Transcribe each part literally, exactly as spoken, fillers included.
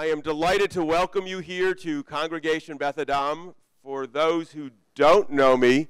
I am delighted to welcome you here to Congregation Beth Adam. For those who don't know me,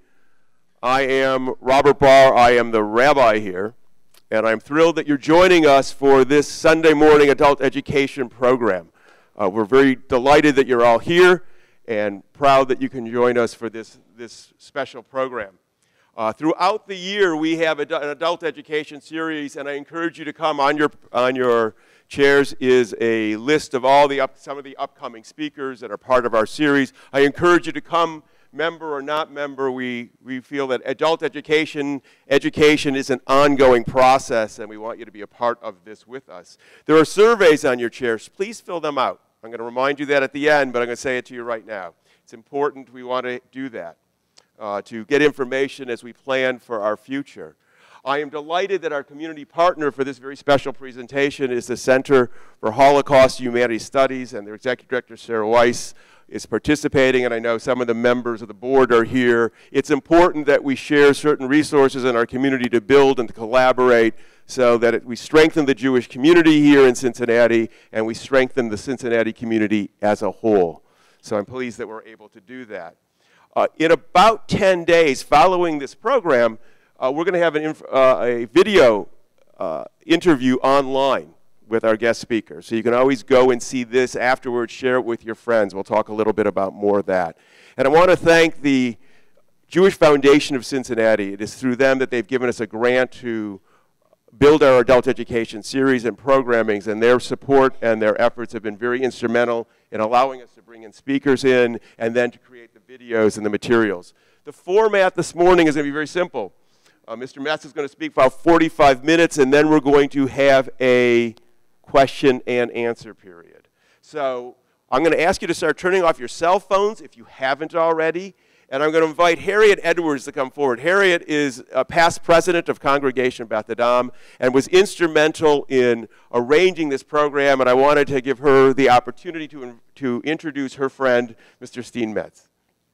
I am Robert Barr. I am the rabbi here, and I'm thrilled that you're joining us for this Sunday morning adult education program. Uh, we're very delighted that you're all here and proud that you can join us for this, this special program. Uh, throughout the year, we have a, an adult education series, and I encourage you to come. On your, on your chairs is a list of all the up, some of the upcoming speakers that are part of our series. I encourage you to come, member or not member. We, we feel that adult education, education is an ongoing process, and we want you to be a part of this with us. There are surveys on your chairs. Please fill them out. I'm going to remind you that at the end, but I'm going to say it to you right now. It's important. We want to do that. Uh, to get information as we plan for our future. I am delighted that our community partner for this very special presentation is the Center for Holocaust Humanities Studies, and their Executive Director, Sarah Weiss, is participating, and I know some of the members of the board are here. It's important that we share certain resources in our community to build and to collaborate so that it, we strengthen the Jewish community here in Cincinnati, and we strengthen the Cincinnati community as a whole. So I'm pleased that we're able to do that. Uh, in about ten days following this program, uh, we're going to have an inf uh, a video uh, interview online with our guest speaker. So you can always go and see this afterwards, share it with your friends. We'll talk a little bit about more of that. And I want to thank the Jewish Foundation of Cincinnati. It is through them that they've given us a grant to build our adult education series and programmings, and their support and their efforts have been very instrumental in allowing us to bring in speakers in and then to create the videos and the materials. The format this morning is going to be very simple. Uh, Mister Metz is going to speak for about forty-five minutes, and then we're going to have a question and answer period. So I'm going to ask you to start turning off your cell phones if you haven't already. And I'm going to invite Harriet Edwards to come forward. Harriet is a past president of Congregation Beth Adam and was instrumental in arranging this program, and I wanted to give her the opportunity to, to introduce her friend, Mister Steen Metz.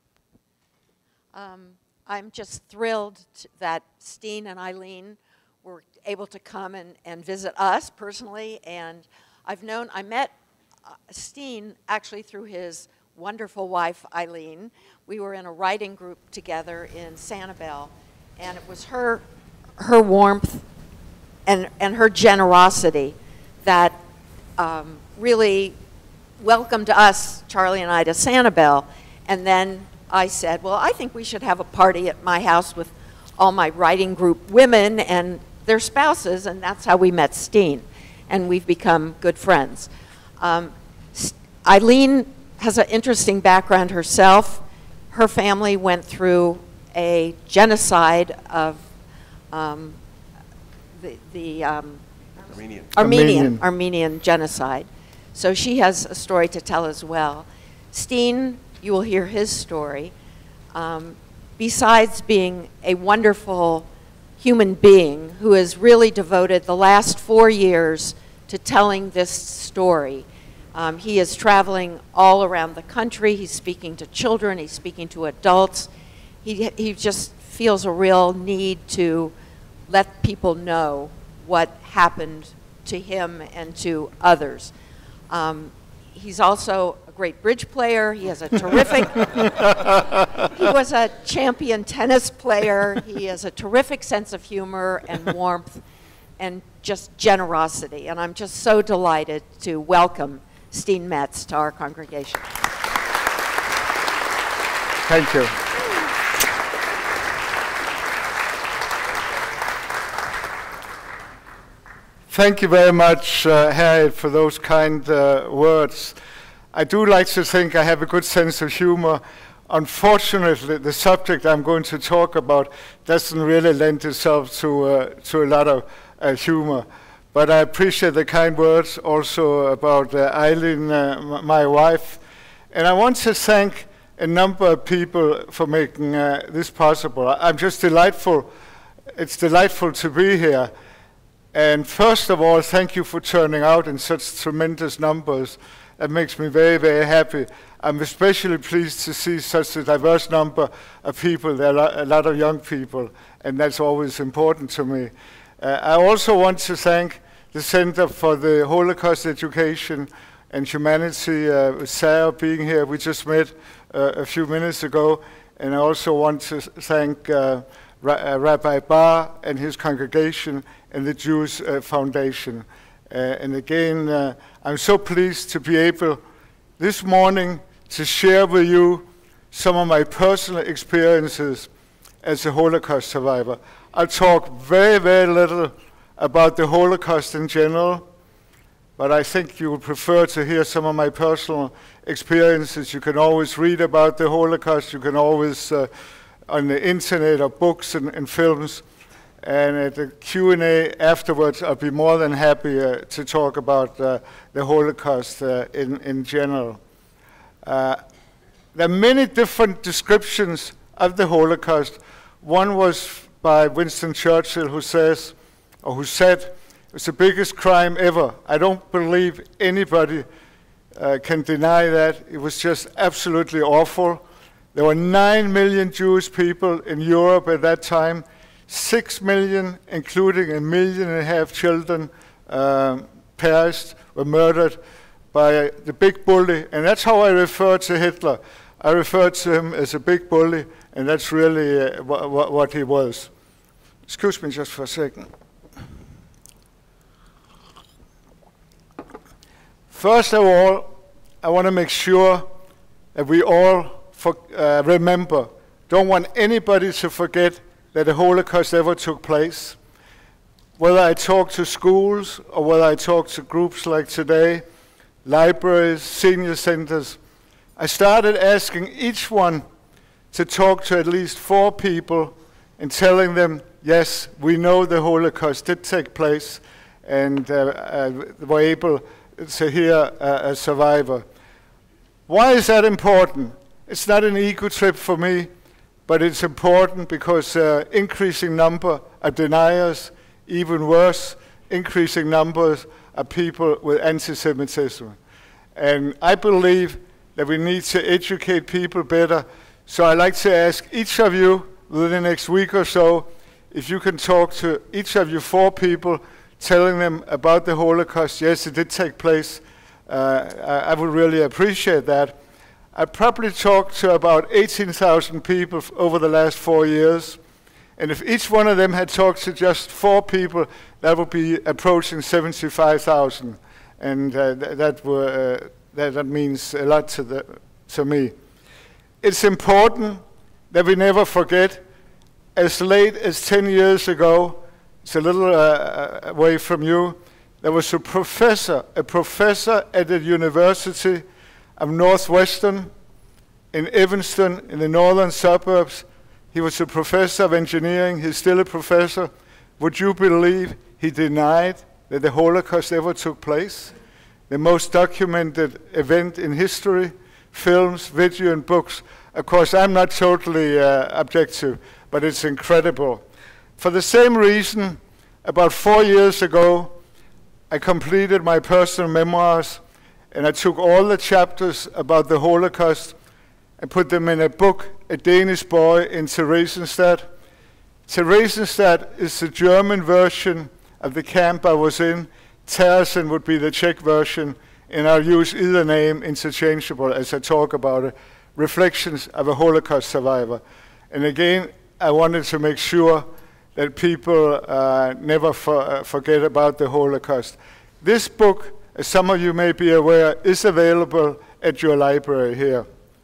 Um, I'm just thrilled that Steen and Eileen were able to come and, and visit us personally, and I've known, I met uh, Steen actually through his wonderful wife, Eileen. We were in a writing group together in Sanibel, and it was her, her warmth and, and her generosity that um, really welcomed us, Charlie and I, to Sanibel. And then I said, well, I think we should have a party at my house with all my writing group women and their spouses, and that's how we met Steen. And we've become good friends. Um, Eileen has an interesting background herself. Her family went through a genocide of um, the, the um, Armenian. Armenian, Armenian. Armenian genocide. So she has a story to tell as well. Steen, you will hear his story. Um, besides being a wonderful human being who has really devoted the last four years to telling this story, Um, he is traveling all around the country. He's speaking to children. He's speaking to adults. He, he just feels a real need to let people know what happened to him and to others. Um, he's also a great bridge player. He has a terrific, he was a champion tennis player. He has a terrific sense of humor and warmth and just generosity. And I'm just so delighted to welcome Steen Metz to our congregation. Thank you. Thank you very much, uh, Harriet, for those kind uh, words. I do like to think I have a good sense of humor. Unfortunately, the subject I'm going to talk about doesn't really lend itself to, uh, to a lot of uh, humor. But I appreciate the kind words also about uh, Eileen, uh, my wife. And I want to thank a number of people for making uh, this possible. I'm just delightful. It's delightful to be here. And first of all, thank you for turning out in such tremendous numbers. That makes me very, very happy. I'm especially pleased to see such a diverse number of people. There are a lot of young people, and that's always important to me. Uh, I also want to thank the Center for the Holocaust Education and humanity. Uh, with Sarah being here, we just met uh, a few minutes ago, and I also want to thank uh, Ra uh, Rabbi Bar and his congregation and the Jewish uh, Foundation. Uh, and again, uh, I'm so pleased to be able this morning to share with you some of my personal experiences as a Holocaust survivor. I'll talk very, very little about the Holocaust in general, but I think you would prefer to hear some of my personal experiences. You can always read about the Holocaust. You can always, uh, on the internet or books and, and films. And at the Q and A afterwards, I'll be more than happy uh, to talk about uh, the Holocaust uh, in, in general. Uh, there are many different descriptions of the Holocaust. One was by Winston Churchill, who says, or who said, it was the biggest crime ever. I don't believe anybody uh, can deny that. It was just absolutely awful. There were nine million Jewish people in Europe at that time. Six million, including a million and a half children, um, perished, were murdered by the big bully. And that's how I refer to Hitler. I refer to him as a big bully, and that's really uh, wh wh what he was. Excuse me just for a second. First of all, I want to make sure that we all for, uh, remember, don't want anybody to forget that the Holocaust ever took place. Whether I talk to schools or whether I talk to groups like today, libraries, senior centers, I started asking each one to talk to at least four people and telling them, yes, we know the Holocaust did take place, and uh, uh, were able to hear uh, a survivor. Why is that important? It's not an ego trip for me, but it's important because uh, increasing number of deniers, even worse, increasing numbers of people with anti-Semitism. And I believe that we need to educate people better. So I'd like to ask each of you within the next week or so, if you can talk to each of you four people, telling them about the Holocaust. Yes, it did take place. Uh, I, I would really appreciate that. I probably talked to about eighteen thousand people over the last four years. And if each one of them had talked to just four people, that would be approaching seventy-five thousand. And uh, th that, were, uh, that, that means a lot to, the, to me. It's important that we never forget, as late as ten years ago, it's a little uh, away from you, there was a professor, a professor at the University of Northwestern in Evanston, in the northern suburbs. He was a professor of engineering. He's still a professor. Would you believe he denied that the Holocaust ever took place? The most documented event in history, films, video, and books. Of course, I'm not totally uh, objective, but it's incredible. For the same reason, about four years ago, I completed my personal memoirs, and I took all the chapters about the Holocaust and put them in a book, A Danish Boy in Theresienstadt. Theresienstadt is the German version of the camp I was in. Terezin would be the Czech version, and I'll use either name interchangeable as I talk about it. Reflections of a Holocaust survivor. And again, I wanted to make sure that people uh, never for, uh, forget about the Holocaust. This book, as some of you may be aware, is available at your library here.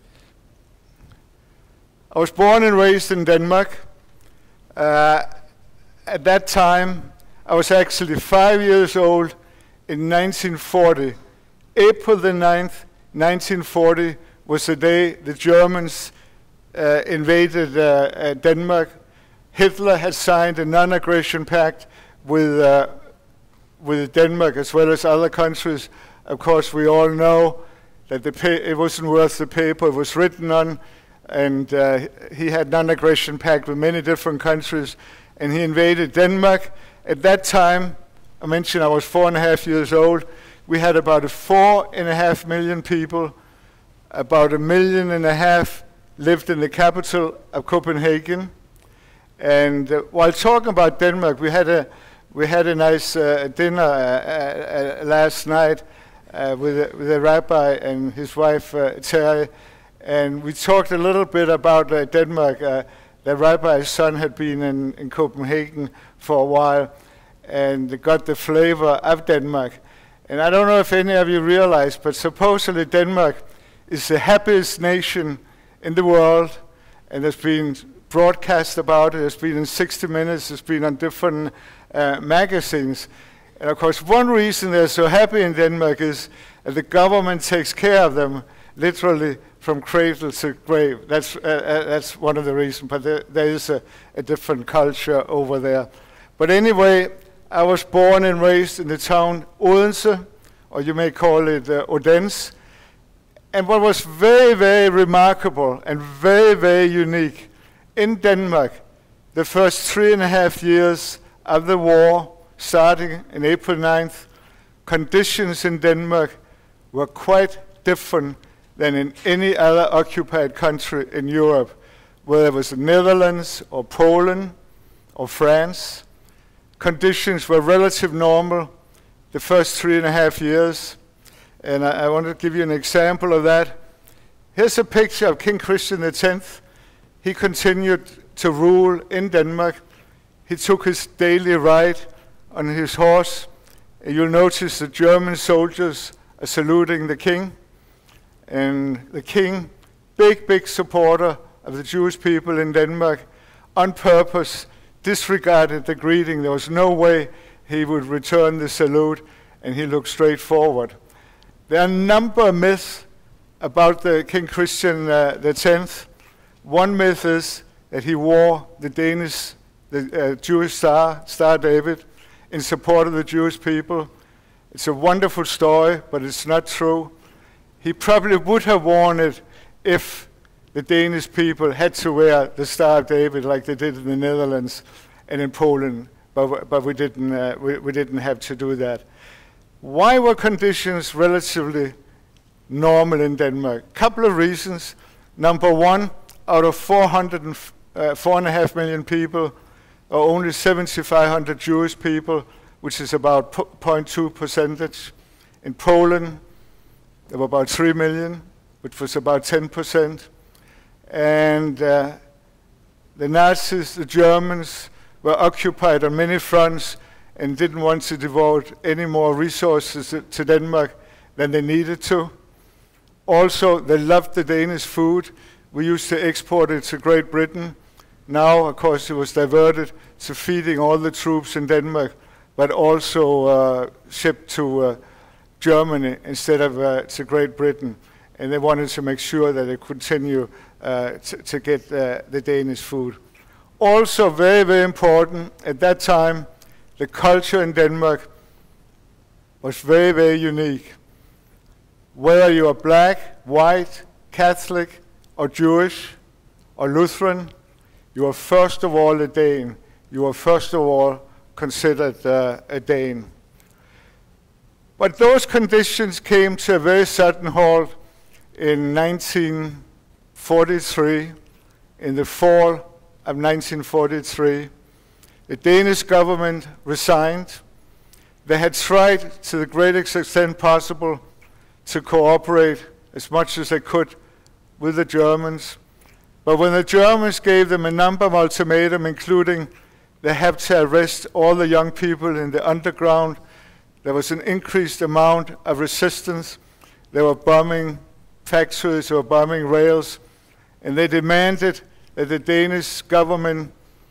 I was born and raised in Denmark. Uh, at that time, I was actually five years old in nineteen forty. April the ninth, nineteen forty was the day the Germans uh, invaded uh, uh, Denmark. Hitler had signed a non-aggression pact with, uh, with Denmark as well as other countries. Of course, we all know that the pa it wasn't worth the paper it was written on, and uh, he had non-aggression pact with many different countries, and he invaded Denmark. At that time, I mentioned I was four and a half years old, we had about a four and a half million people, about a million and a half lived in the capital of Copenhagen. And uh, while talking about Denmark, we had a we had a nice uh, dinner uh, uh, last night. uh, with, a, with a rabbi and his wife, uh, Terry, and we talked a little bit about uh, Denmark. Uh, the rabbi's son had been in, in Copenhagen for a while and got the flavor of Denmark. And I don't know if any of you realize, but supposedly Denmark is the happiest nation in the world, and there's been broadcast about it. It's been in sixty minutes. It's been on different uh, magazines. And of course, one reason they're so happy in Denmark is that the government takes care of them, literally from cradle to grave. That's uh, uh, that's one of the reasons. But there, there is a, a different culture over there. But anyway, I was born and raised in the town Odense, or you may call it uh, Odense. And what was very, very remarkable and very, very unique in Denmark, the first three and a half years of the war, starting on April ninth, conditions in Denmark were quite different than in any other occupied country in Europe, whether it was the Netherlands or Poland or France. Conditions were relatively normal the first three and a half years. And I, I want to give you an example of that. Here's a picture of King Christian the tenth. He continued to rule in Denmark. He took his daily ride on his horse. And you'll notice the German soldiers are saluting the king. And the king, big, big supporter of the Jewish people in Denmark, on purpose disregarded the greeting. There was no way he would return the salute, and he looked straight forward. There are a number of myths about the King Christian uh, the tenth. One myth is that he wore the Danish, the uh, Jewish star, Star David, in support of the Jewish people. It's a wonderful story, but it's not true. He probably would have worn it if the Danish people had to wear the Star of David like they did in the Netherlands and in Poland, but, but we, didn't, uh, we, we didn't have to do that. Why were conditions relatively normal in Denmark? A couple of reasons. Number one, out of four hundred and, uh, four and a half million people, are only seven thousand five hundred Jewish people, which is about zero point two percentage. In Poland, there were about three million, which was about ten percent. And uh, the Nazis, the Germans, were occupied on many fronts and didn't want to devote any more resources to Denmark than they needed to. Also, they loved the Danish food. We used to export it to Great Britain. Now, of course, it was diverted to feeding all the troops in Denmark, but also uh, shipped to uh, Germany instead of uh, to Great Britain. And they wanted to make sure that they continue uh, to, to get uh, the Danish food. Also, very, very important, at that time, the culture in Denmark was very, very unique. Whether you are black, white, Catholic, or Jewish, or Lutheran, you are first of all a Dane. You are first of all considered uh, a Dane. But those conditions came to a very sudden halt in nineteen forty-three, in the fall of nineteen forty-three. The Danish government resigned. They had tried to the greatest extent possible to cooperate as much as they could with the Germans. But when the Germans gave them a number of ultimatums, including they have to arrest all the young people in the underground, there was an increased amount of resistance. They were bombing factories, they were bombing rails, and they demanded that the Danish government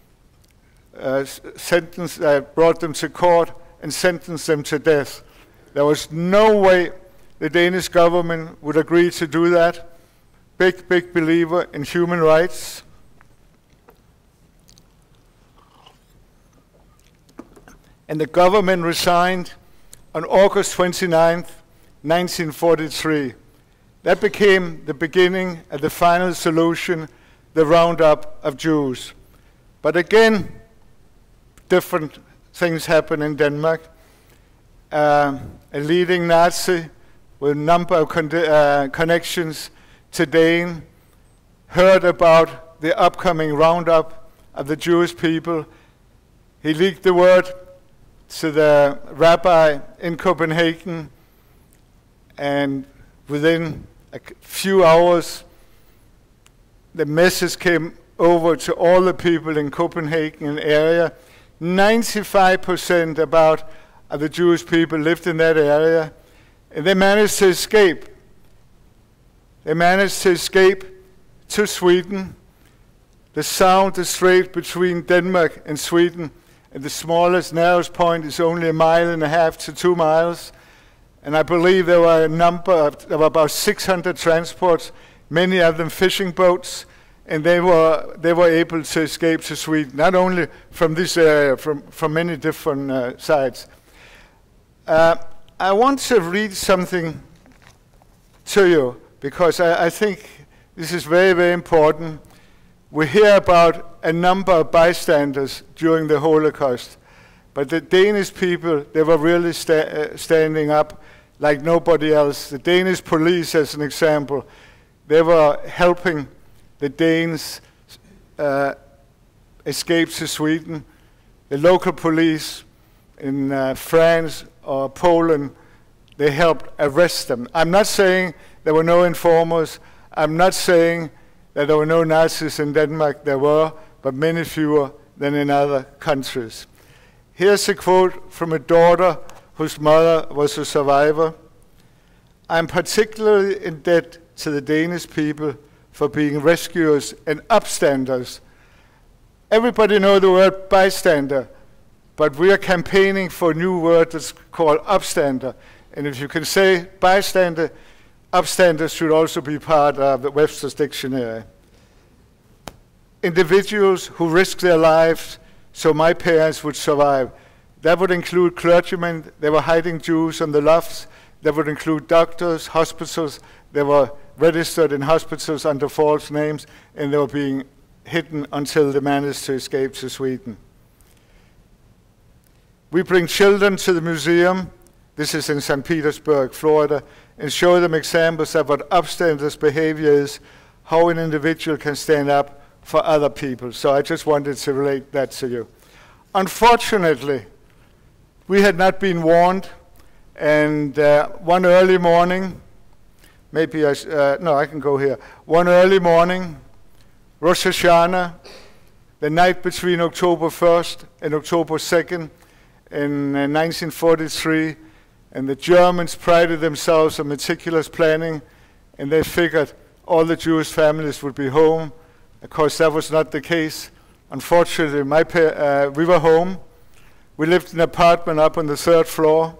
uh, sentenced, uh, brought them to court and sentenced them to death. There was no way the Danish government would agree to do that. Big, big believer in human rights. And the government resigned on August twenty-ninth, nineteen forty-three. That became the beginning of the final solution, the roundup of Jews. But again, different things happen in Denmark. Uh, a leading Nazi with a number of con uh, connections to Dane heard about the upcoming roundup of the Jewish people. He leaked the word to the rabbi in Copenhagen, and within a few hours, the message came over to all the people in Copenhagen and area. ninety-five percent about of the Jewish people lived in that area, and they managed to escape. They managed to escape to Sweden. The Sound, the strait between Denmark and Sweden, and the smallest, narrowest point is only a mile and a half to two miles. And I believe there were a number of, there were about six hundred transports, many of them fishing boats, and they were they were able to escape to Sweden, not only from this area, from, from many different uh, sides. Uh, I want to read something to you, because I, I think this is very, very important. We hear about a number of bystanders during the Holocaust, but the Danish people, they were really sta uh, standing up like nobody else. The Danish police, as an example, they were helping the Danes uh, escape to Sweden. The local police in uh, France or Poland, they helped arrest them. I'm not saying there were no informers. I'm not saying that there were no Nazis in Denmark. There were, but many fewer than in other countries. Here's a quote from a daughter whose mother was a survivor. I'm particularly in debt to the Danish people for being rescuers and upstanders. Everybody knows the word bystander, but we are campaigning for a new word that's called upstander. And if you can say bystander, upstanders should also be part of the Webster's Dictionary. Individuals who risk their lives so my parents would survive. That would include clergymen. They were hiding Jews on the lofts. That would include doctors, hospitals. They were registered in hospitals under false names, and they were being hidden until they managed to escape to Sweden. We bring children to the museum. This is in Saint Petersburg, Florida, and show them examples of what upstanders' behavior is, how an individual can stand up for other people. So I just wanted to relate that to you. Unfortunately, we had not been warned, and uh, one early morning, maybe I, uh, no, I can go here. One early morning, Rosh Hashanah, the night between October first and October second in uh, nineteen forty-three, and the Germans prided themselves on meticulous planning, and they figured all the Jewish families would be home. Of course, that was not the case. Unfortunately, my pa uh, we were home. We lived in an apartment up on the third floor.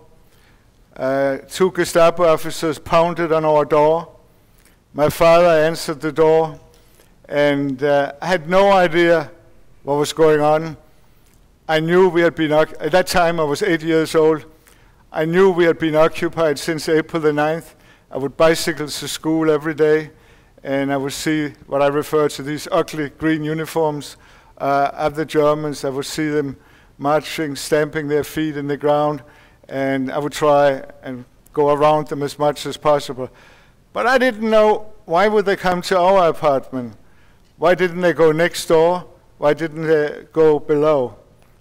Uh, two Gestapo officers pounded on our door. My father answered the door, and uh, I had no idea what was going on. I knew we had been, at that time I was eight years old. I knew we had been occupied since April the ninth. I would bicycle to school every day, and I would see what I refer to these ugly green uniforms uh, of the Germans. I would see them marching, stamping their feet in the ground, and I would try and go around them as much as possible. But I didn't know, why would they come to our apartment? Why didn't they go next door? Why didn't they go below?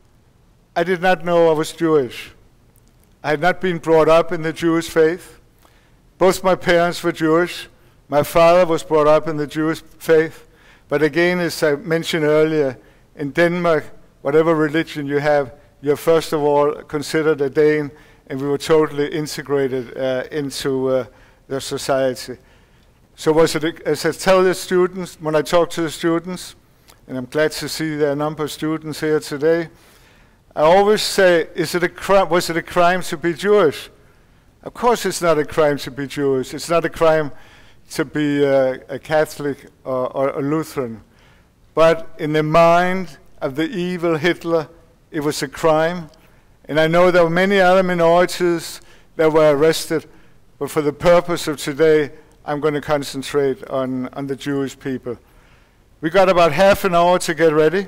I did not know I was Jewish. I had not been brought up in the Jewish faith. Both my parents were Jewish. My father was brought up in the Jewish faith. But again, as I mentioned earlier, in Denmark, whatever religion you have, you're first of all considered a Dane, and we were totally integrated uh, into uh, the society. So was it, as I tell the students, when I talk to the students, and I'm glad to see there are a number of students here today, I always say, is it a crime, was it a crime to be Jewish? Of course it's not a crime to be Jewish. It's not a crime to be uh, a Catholic or, or a Lutheran. But in the mind of the evil Hitler, it was a crime. And I know there were many other minorities that were arrested, but for the purpose of today, I'm going to concentrate on, on the Jewish people. We got about half an hour to get ready.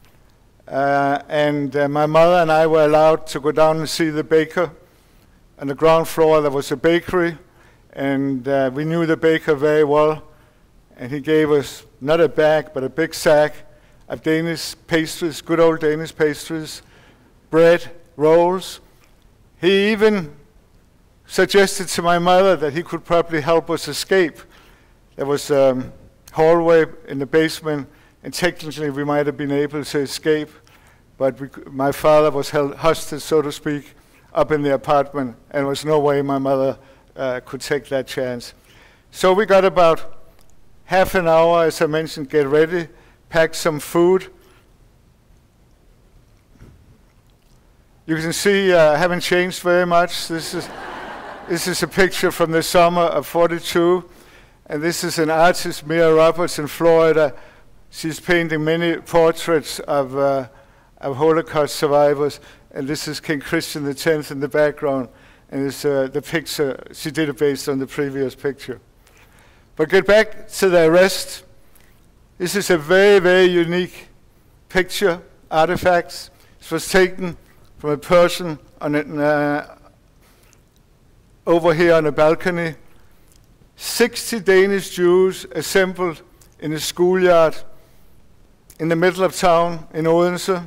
Uh, and uh, my mother and I were allowed to go down and see the baker. On the ground floor there was a bakery, and uh, we knew the baker very well, and he gave us not a bag but a big sack of Danish pastries, good old Danish pastries, bread, rolls. He even suggested to my mother that he could probably help us escape. There was a um, hallway in the basement, and technically we might have been able to escape, but we, my father was held hostage, so to speak, up in the apartment, and there was no way my mother uh, could take that chance. So we got about half an hour, as I mentioned, get ready, pack some food. You can see uh, I haven't changed very much. This is, this is a picture from the summer of forty-two, and this is an artist, Mia Roberts, in Florida. She's painting many portraits of, uh, of Holocaust survivors, and this is King Christian the tenth in the background, and it's uh, the picture. She did it based on the previous picture. But get back to the arrest. This is a very, very unique picture, artifacts. It was taken from a person on a, uh, over here on a balcony. sixty Danish Jews assembled in a schoolyard in the middle of town in Odense.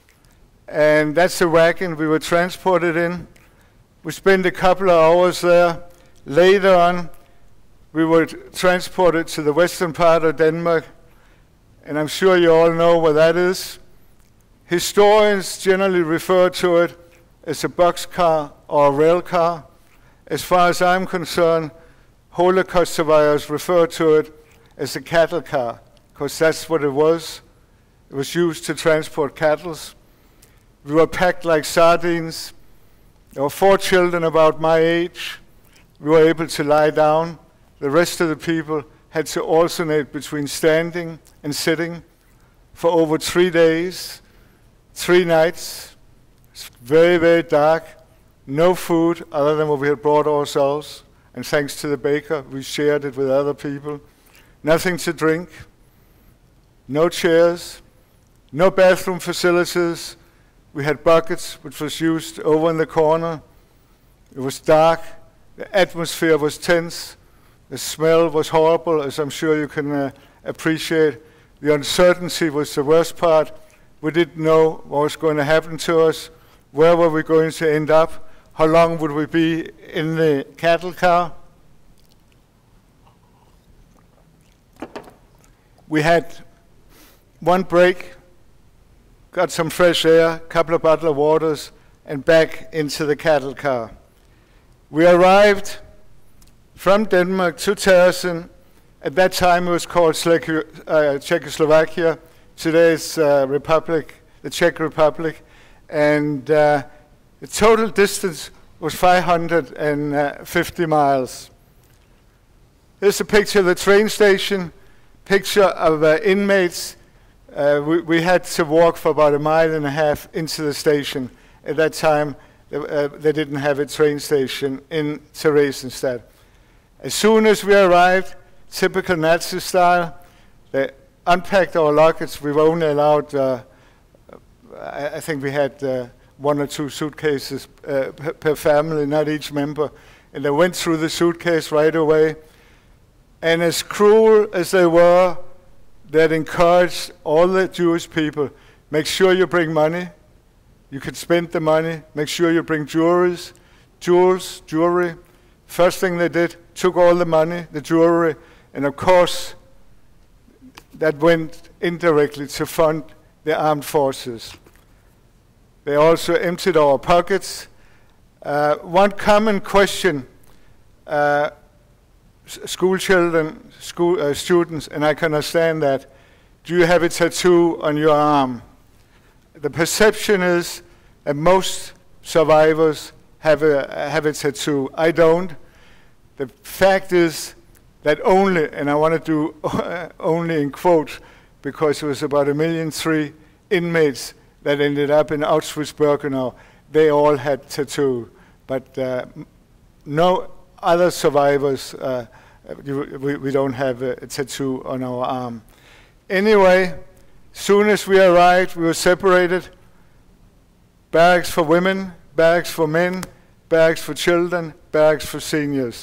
And that's the wagon we were transported in. We spent a couple of hours there. Later on, we were transported to the western part of Denmark, and I'm sure you all know where that is. Historians generally refer to it as a boxcar or a rail car. As far as I'm concerned, Holocaust survivors refer to it as a cattle car, because that's what it was. It was used to transport cattle. We were packed like sardines. There were four children about my age. We were able to lie down. The rest of the people had to alternate between standing and sitting for over three days, three nights. It's very, very dark. No food other than what we had brought ourselves. And thanks to the baker, we shared it with other people. Nothing to drink. No chairs. No bathroom facilities. We had buckets, which was used over in the corner. It was dark. The atmosphere was tense. The smell was horrible, as I'm sure you can uh, appreciate. The uncertainty was the worst part. We didn't know what was going to happen to us. Where were we going to end up? How long would we be in the cattle car? We had one break, got some fresh air, a couple of bottles of waters, and back into the cattle car. We arrived from Denmark to Terezin. At that time it was called uh, Czechoslovakia. Today it's uh, Republic, the Czech Republic. And uh, the total distance was five hundred fifty miles. Here's a picture of the train station, picture of uh, inmates. Uh, we, we had to walk for about a mile and a half into the station. At that time, uh, they didn't have a train station in Theresienstadt. As soon as we arrived, typical Nazi style, they unpacked our luggage. We were only allowed, uh, I, I think we had uh, one or two suitcases uh, per, per family, not each member. And they went through the suitcase right away. And as cruel as they were, that encouraged all the Jewish people, make sure you bring money. You could spend the money. Make sure you bring jewelries, jewels, jewelry. First thing they did, took all the money, the jewelry, and of course, that went indirectly to fund the armed forces. They also emptied our pockets. Uh, one common question, uh, school children, school uh, students, and I can understand that, do you have a tattoo on your arm? The perception is that most survivors have a, have a tattoo. I don't. The fact is that only, and I want to do only in quotes, because it was about a million three inmates that ended up in Auschwitz-Birkenau. They all had tattoo, but uh, no other survivors, uh, we, we don't have a, a tattoo on our arm. Anyway, soon as we arrived, we were separated. Barracks for women, barracks for men, barracks for children, barracks for seniors.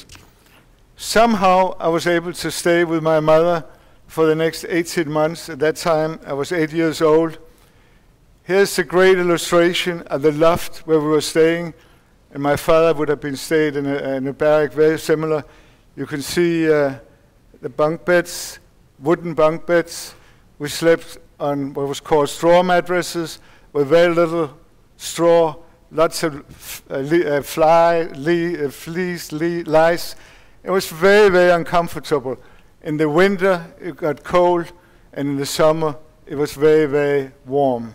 Somehow I was able to stay with my mother for the next eighteen months. At that time I was eight years old. Here's a great illustration of the loft where we were staying. and my father would have been stayed in a, in a barrack very similar. You can see uh, the bunk beds, wooden bunk beds. We slept on what was called straw mattresses with very little straw, lots of f uh, uh, fly, uh, fleas, lice. It was very, very uncomfortable. In the winter, it got cold, and in the summer, it was very, very warm.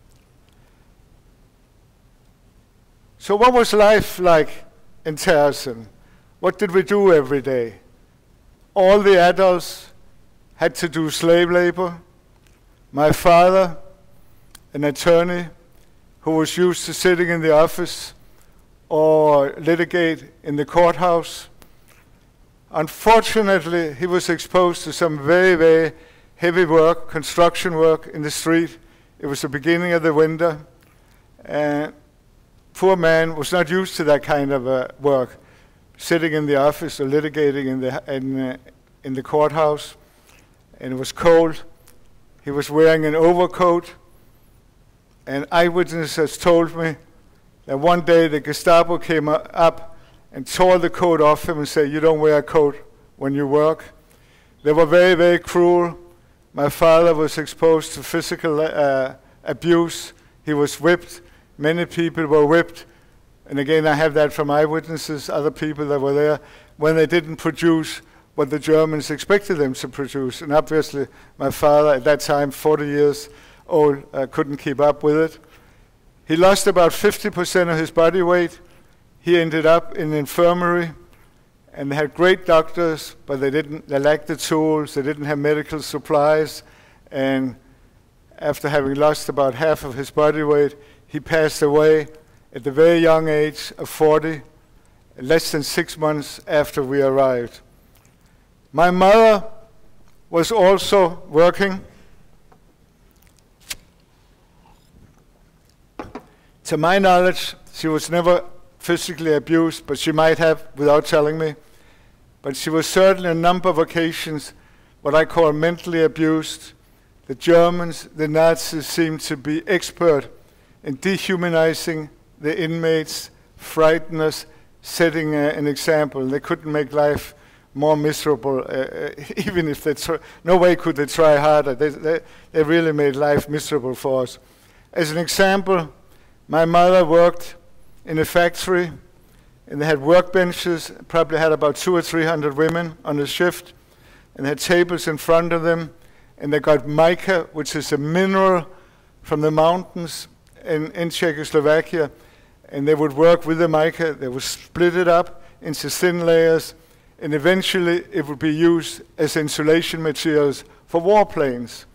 So what was life like in Terracen? What did we do every day? All the adults had to do slave labor. My father, an attorney who was used to sitting in the office or litigate in the courthouse. Unfortunately, he was exposed to some very, very heavy work, construction work in the street. It was the beginning of the winter, and poor man was not used to that kind of uh, work, sitting in the office or litigating in the, in, uh, in the courthouse, and it was cold. He was wearing an overcoat, and eyewitnesses told me that one day the Gestapo came up and tore the coat off him and said, "You don't wear a coat when you work." They were very, very cruel. My father was exposed to physical uh, abuse. He was whipped. Many people were whipped. And again, I have that from eyewitnesses, other people that were there, when they didn't produce what the Germans expected them to produce. And obviously, my father, at that time, forty years old, uh, couldn't keep up with it. He lost about fifty percent of his body weight. He ended up in the infirmary, and they had great doctors, but they didn't, they lacked the tools, they didn't have medical supplies, and after having lost about half of his body weight, he passed away at the very young age of forty, less than six months after we arrived. My mother was also working. To my knowledge, she was never physically abused, but she might have without telling me. But she was certainly on a number of occasions what I call mentally abused. The Germans, the Nazis, seemed to be expert in dehumanizing the inmates, frighten us, setting uh, an example. They couldn't make life more miserable, uh, even if they try. No way could they try harder. They, they, they really made life miserable for us. As an example, my mother worked in a factory, and they had workbenches, probably had about two or three hundred women on a shift, and they had tables in front of them, and they got mica, which is a mineral from the mountains in, in Czechoslovakia, and they would work with the mica. They would split it up into thin layers, and eventually it would be used as insulation materials for warplanes.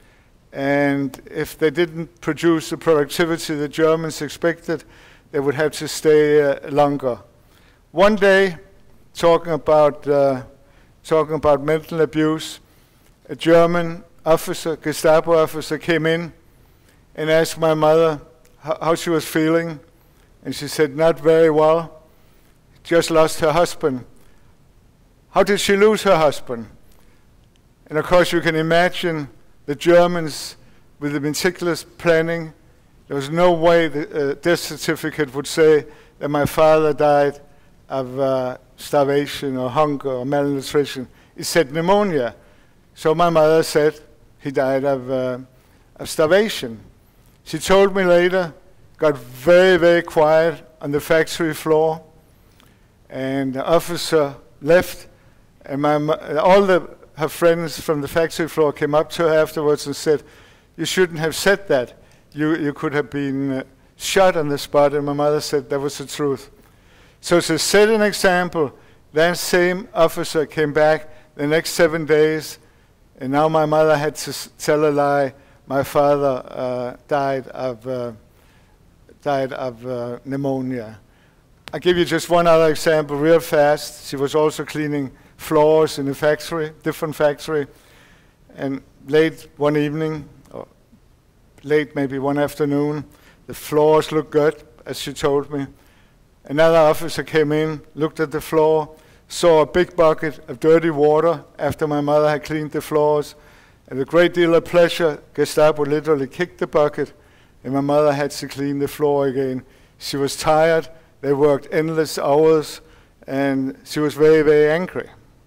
And if they didn't produce the productivity the Germans expected, they would have to stay uh, longer. One day, talking about, uh, talking about mental abuse, a German officer, Gestapo officer, came in and asked my mother how, how she was feeling. And she said, "Not very well. Just lost her husband." How did she lose her husband? And of course, you can imagine the Germans, with the meticulous planning, there was no way the uh, death certificate would say that my father died of uh, starvation or hunger or malnutrition. It said pneumonia. So my mother said he died of, uh, of starvation. She told me later, got very, very quiet on the factory floor, and the officer left, and my all the, her friends from the factory floor came up to her afterwards and said, "You shouldn't have said that. You, you could have been uh, shot on the spot." And my mother said that was the truth. So to set an example, that same officer came back the next seven days, and now my mother had to s tell a lie. My father uh, died of, uh, died of uh, pneumonia. I'll give you just one other example real fast. She was also cleaning floors in a factory, different factory, and late one evening, or late maybe one afternoon, the floors looked good, as she told me. Another officer came in, looked at the floor, saw a big bucket of dirty water after my mother had cleaned the floors, and with a great deal of pleasure, Gestapo literally kicked the bucket, and my mother had to clean the floor again. She was tired, They worked endless hours, and she was very, very angry.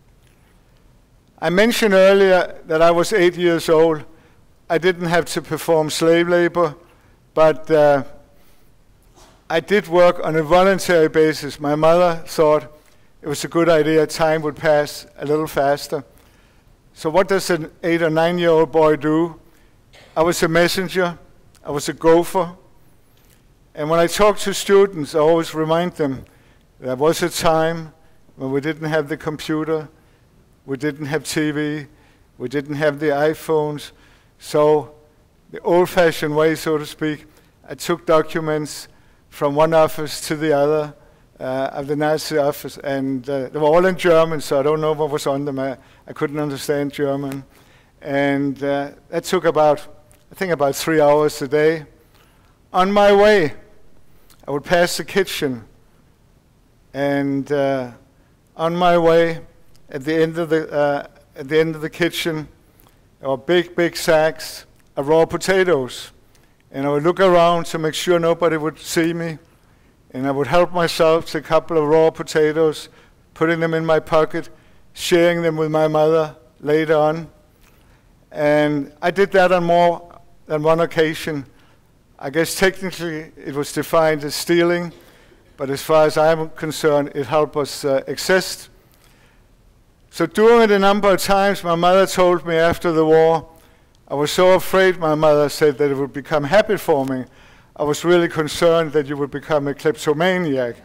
I mentioned earlier that I was eight years old. I didn't have to perform slave labor, but uh, I did work on a voluntary basis. My mother thought it was a good idea, time would pass a little faster. So what does an eight or nine-year-old boy do? I was a messenger, I was a gopher. And when I talk to students, I always remind them there was a time when we didn't have the computer, we didn't have T V, we didn't have the iPhones. So the old-fashioned way, so to speak, I took documents from one office to the other uh, of the Nazi office, and uh, they were all in German, so I don't know what was on them. I, I couldn't understand German. And uh, that took about, I think about three hours a day. On my way, I would pass the kitchen, and uh, on my way, at the end of the uh, at the end of the kitchen, there were big, big sacks of raw potatoes, and I would look around to make sure nobody would see me, and I would help myself to a couple of raw potatoes, putting them in my pocket, sharing them with my mother later on, and I did that on more than one occasion. I guess technically it was defined as stealing, but as far as I'm concerned, it helped us uh, exist. So doing it a number of times, my mother told me after the war, I was so afraid, my mother said, that it would become habit forming. I was really concerned that you would become a kleptomaniac.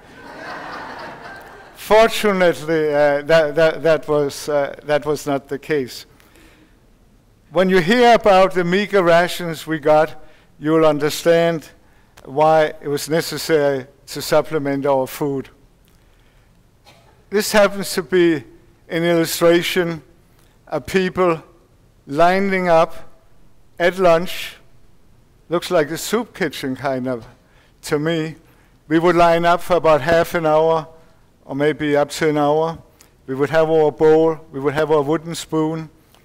Fortunately, uh, that, that, that, was, uh, that was not the case. When you hear about the meager rations we got, you will understand why it was necessary to supplement our food. This happens to be an illustration of people lining up at lunch. Looks like a soup kitchen, kind of, to me. We would line up for about half an hour, or maybe up to an hour. We would have our bowl, we would have our wooden spoon,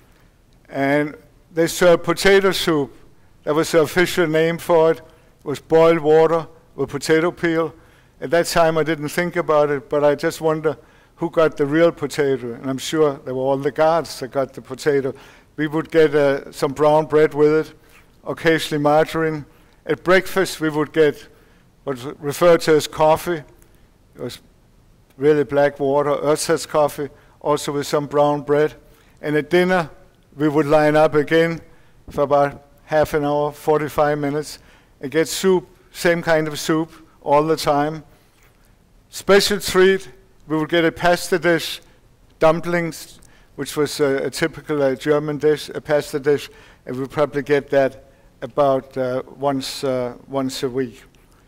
and they served potato soup. That was the official name for it. It was boiled water with potato peel. At that time, I didn't think about it, but I just wonder who got the real potato. And I'm sure they were all the guards that got the potato. We would get uh, some brown bread with it, occasionally margarine. At breakfast, we would get what's referred to as coffee. It was really black water, ersatz coffee, also with some brown bread. And at dinner, we would line up again for about half an hour, forty-five minutes, and get soup, same kind of soup, all the time. Special treat, we would get a pasta dish, dumplings, which was a, a typical uh, German dish, a pasta dish, and we'd probably get that about uh, once, uh, once a week.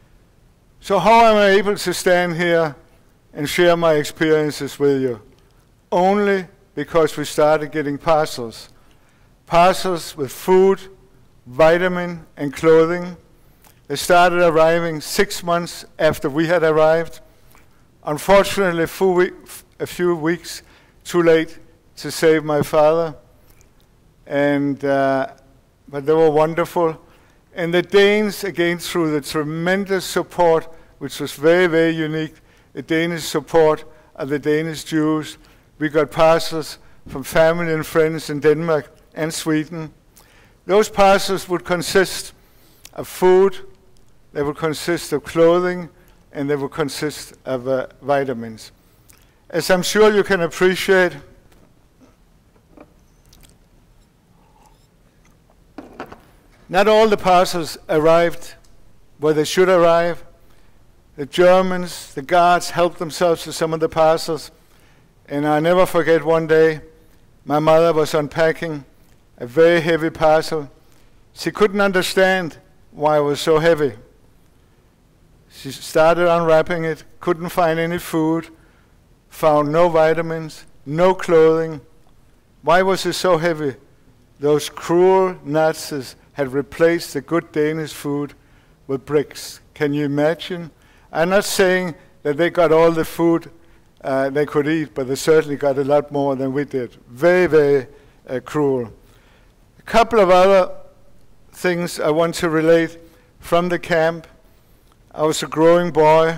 So how am I able to stand here and share my experiences with you? Only because we started getting parcels. Parcels with food, vitamin, and clothing. They started arriving six months after we had arrived. Unfortunately, a few, week, a few weeks too late to save my father. And, uh, but they were wonderful. And the Danes, again, through the tremendous support, which was very, very unique, the Danish support of the Danish Jews, we got parcels from family and friends in Denmark and Sweden. Those parcels would consist of food, they would consist of clothing, and they would consist of uh, vitamins. As I'm sure you can appreciate, not all the parcels arrived where they should arrive. The Germans, the guards, helped themselves to some of the parcels. And I never forget one day, my mother was unpacking a very heavy parcel. She couldn't understand why it was so heavy. She started unwrapping it, couldn't find any food, found no vitamins, no clothing. Why was it so heavy? Those cruel Nazis had replaced the good Danish food with bricks. Can you imagine? I'm not saying that they got all the food uh, they could eat, but they certainly got a lot more than we did. Very, very uh, cruel. A couple of other things I want to relate from the camp. I was a growing boy,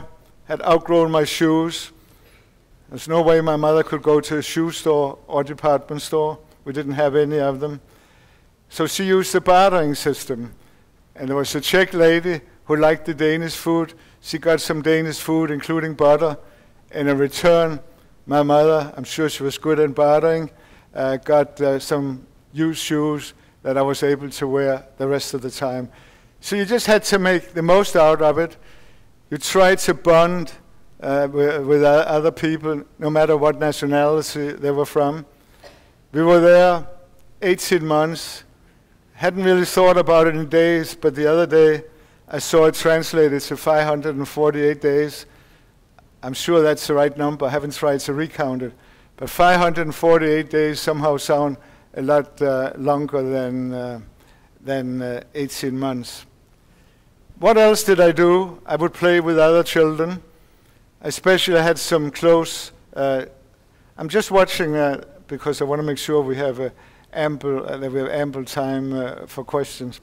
had outgrown my shoes. There's no way my mother could go to a shoe store or department store. We didn't have any of them. So she used the bartering system. And there was a Czech lady who liked the Danish food. She got some Danish food, including butter. And in return, my mother, I'm sure she was good at bartering, uh, got uh, some used shoes that I was able to wear the rest of the time. So you just had to make the most out of it. You tried to bond uh, with, with other people, no matter what nationality they were from. We were there eighteen months. Hadn't really thought about it in days, but the other day I saw it translated to five hundred forty-eight days. I'm sure that's the right number. I haven't tried to recount it. But five hundred forty-eight days somehow sound a lot uh, longer than, uh, than uh, eighteen months. What else did I do? I would play with other children. Especially I had some close, uh, I'm just watching uh, because I want to make sure we have a ample, uh, that we have ample time uh, for questions.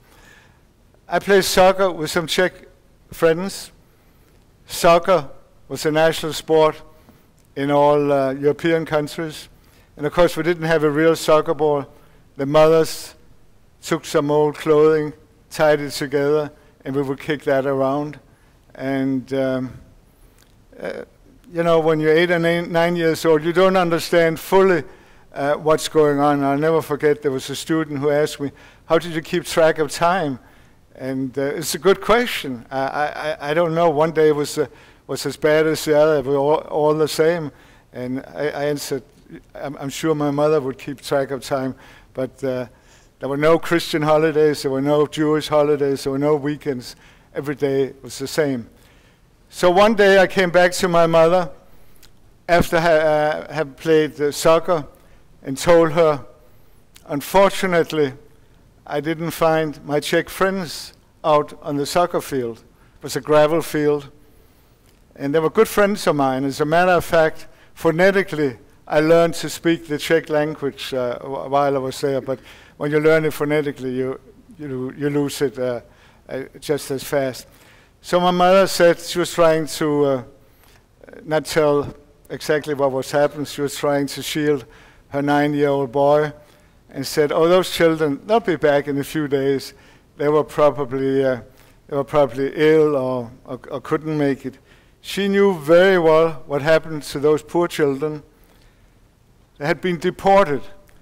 I played soccer with some Czech friends. Soccer was a national sport in all uh, European countries. And of course we didn't have a real soccer ball. The mothers took some old clothing, tied it together, and we would kick that around. And um, uh, you know, when you're eight or nine, nine years old, you don't understand fully uh, what's going on. I'll never forget there was a student who asked me, how did you keep track of time? And uh, it's a good question. I, I, I don't know. One day was uh, was as bad as the other. We were all, all the same. And I, I answered, I'm, I'm sure my mother would keep track of time, but uh, there were no Christian holidays, there were no Jewish holidays, there were no weekends. Every day was the same. So one day I came back to my mother after I uh, had played uh, soccer and told her, unfortunately, I didn't find my Czech friends out on the soccer field. It was a gravel field. And they were good friends of mine. As a matter of fact, phonetically, I learned to speak the Czech language uh, while I was there. But when you learn it phonetically, you, you, you lose it uh, uh, just as fast. So my mother said she was trying to uh, not tell exactly what was happening. She was trying to shield her nine-year-old boy and said, oh, those children, they'll be back in a few days. They were probably, uh, they were probably ill or, or, or couldn't make it. She knew very well what happened to those poor children. They had been deported.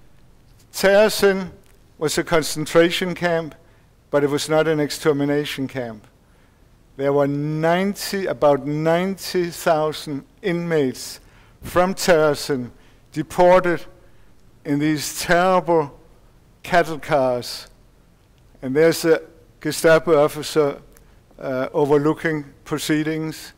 Terezin was a concentration camp, but it was not an extermination camp. There were ninety, about ninety thousand inmates from Terezin deported in these terrible cattle cars. And there's a Gestapo officer uh, overlooking proceedings.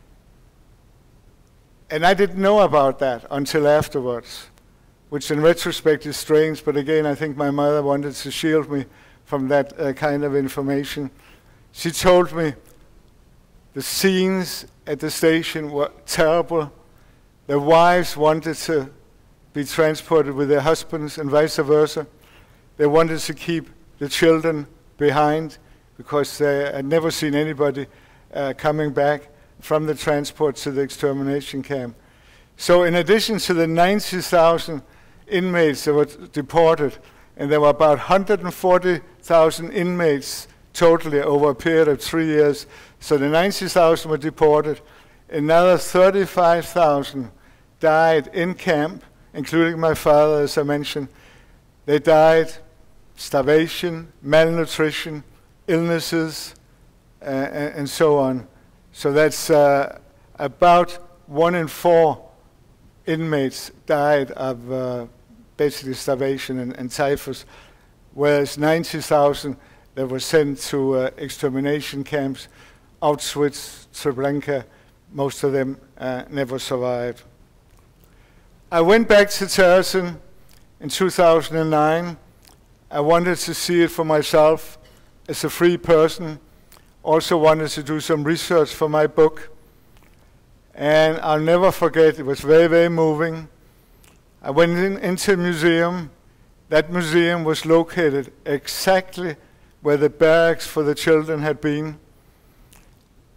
And I didn't know about that until afterwards, which in retrospect is strange, but again, I think my mother wanted to shield me from that uh, kind of information. She told me the scenes at the station were terrible. Their wives wanted to be transported with their husbands and vice versa. They wanted to keep the children behind because they had never seen anybody uh, coming back from the transport to the extermination camp. So in addition to the ninety thousand inmates that were deported, and there were about one hundred forty thousand inmates totally over a period of three years, so the ninety thousand were deported, another thirty-five thousand died in camp, including my father, as I mentioned. They died starvation, malnutrition, illnesses, uh, and, and so on. So that's uh, about one in four inmates died of uh, basically starvation and, and typhus, whereas ninety thousand that were sent to uh, extermination camps, Auschwitz, Treblinka, most of them uh, never survived. I went back to Terezin in two thousand nine. I wanted to see it for myself as a free person. Also wanted to do some research for my book. And I'll never forget, it was very, very moving. I went in, into a museum. That museum was located exactly where the barracks for the children had been.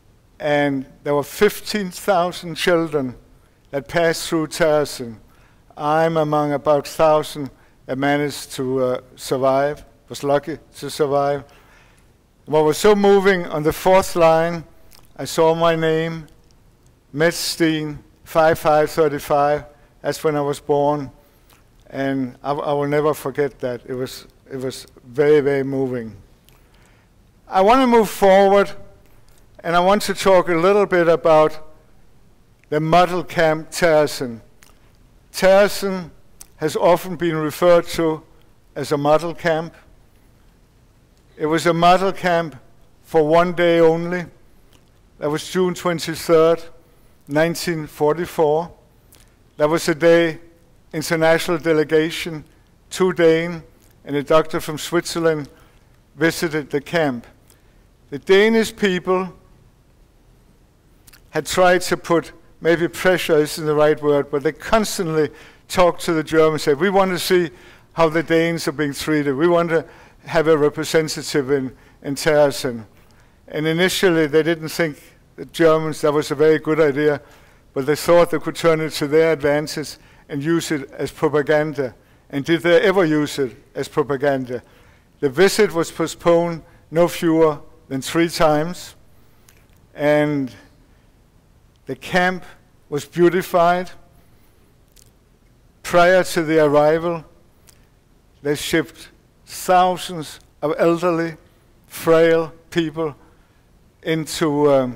and there were fifteen thousand children that passed through Terezin. I'm among about one thousand that managed to uh, survive, was lucky to survive. What was so moving, on the fourth line, I saw my name, Mets Steen, five five thirty-five. That's when I was born, and I, I will never forget that. It was, it was very, very moving. I want to move forward, and I want to talk a little bit about the model camp Terezin. Terezin has often been referred to as a model camp. It was a model camp for one day only. That was June twenty-third, nineteen forty-four. That was the day international delegation, two Danes and a doctor from Switzerland, visited the camp. The Danish people had tried to put, maybe pressure isn't the right word, but they constantly talked to the Germans, said, we want to see how the Danes are being treated. We want to have a representative in, in Terezin. And initially they didn't think, the Germans, that was a very good idea, but they thought they could turn it to their advantage and use it as propaganda. And did they ever use it as propaganda? The visit was postponed no fewer than three times, and the camp was beautified. Prior to the arrival, they shipped thousands of elderly, frail people into, um,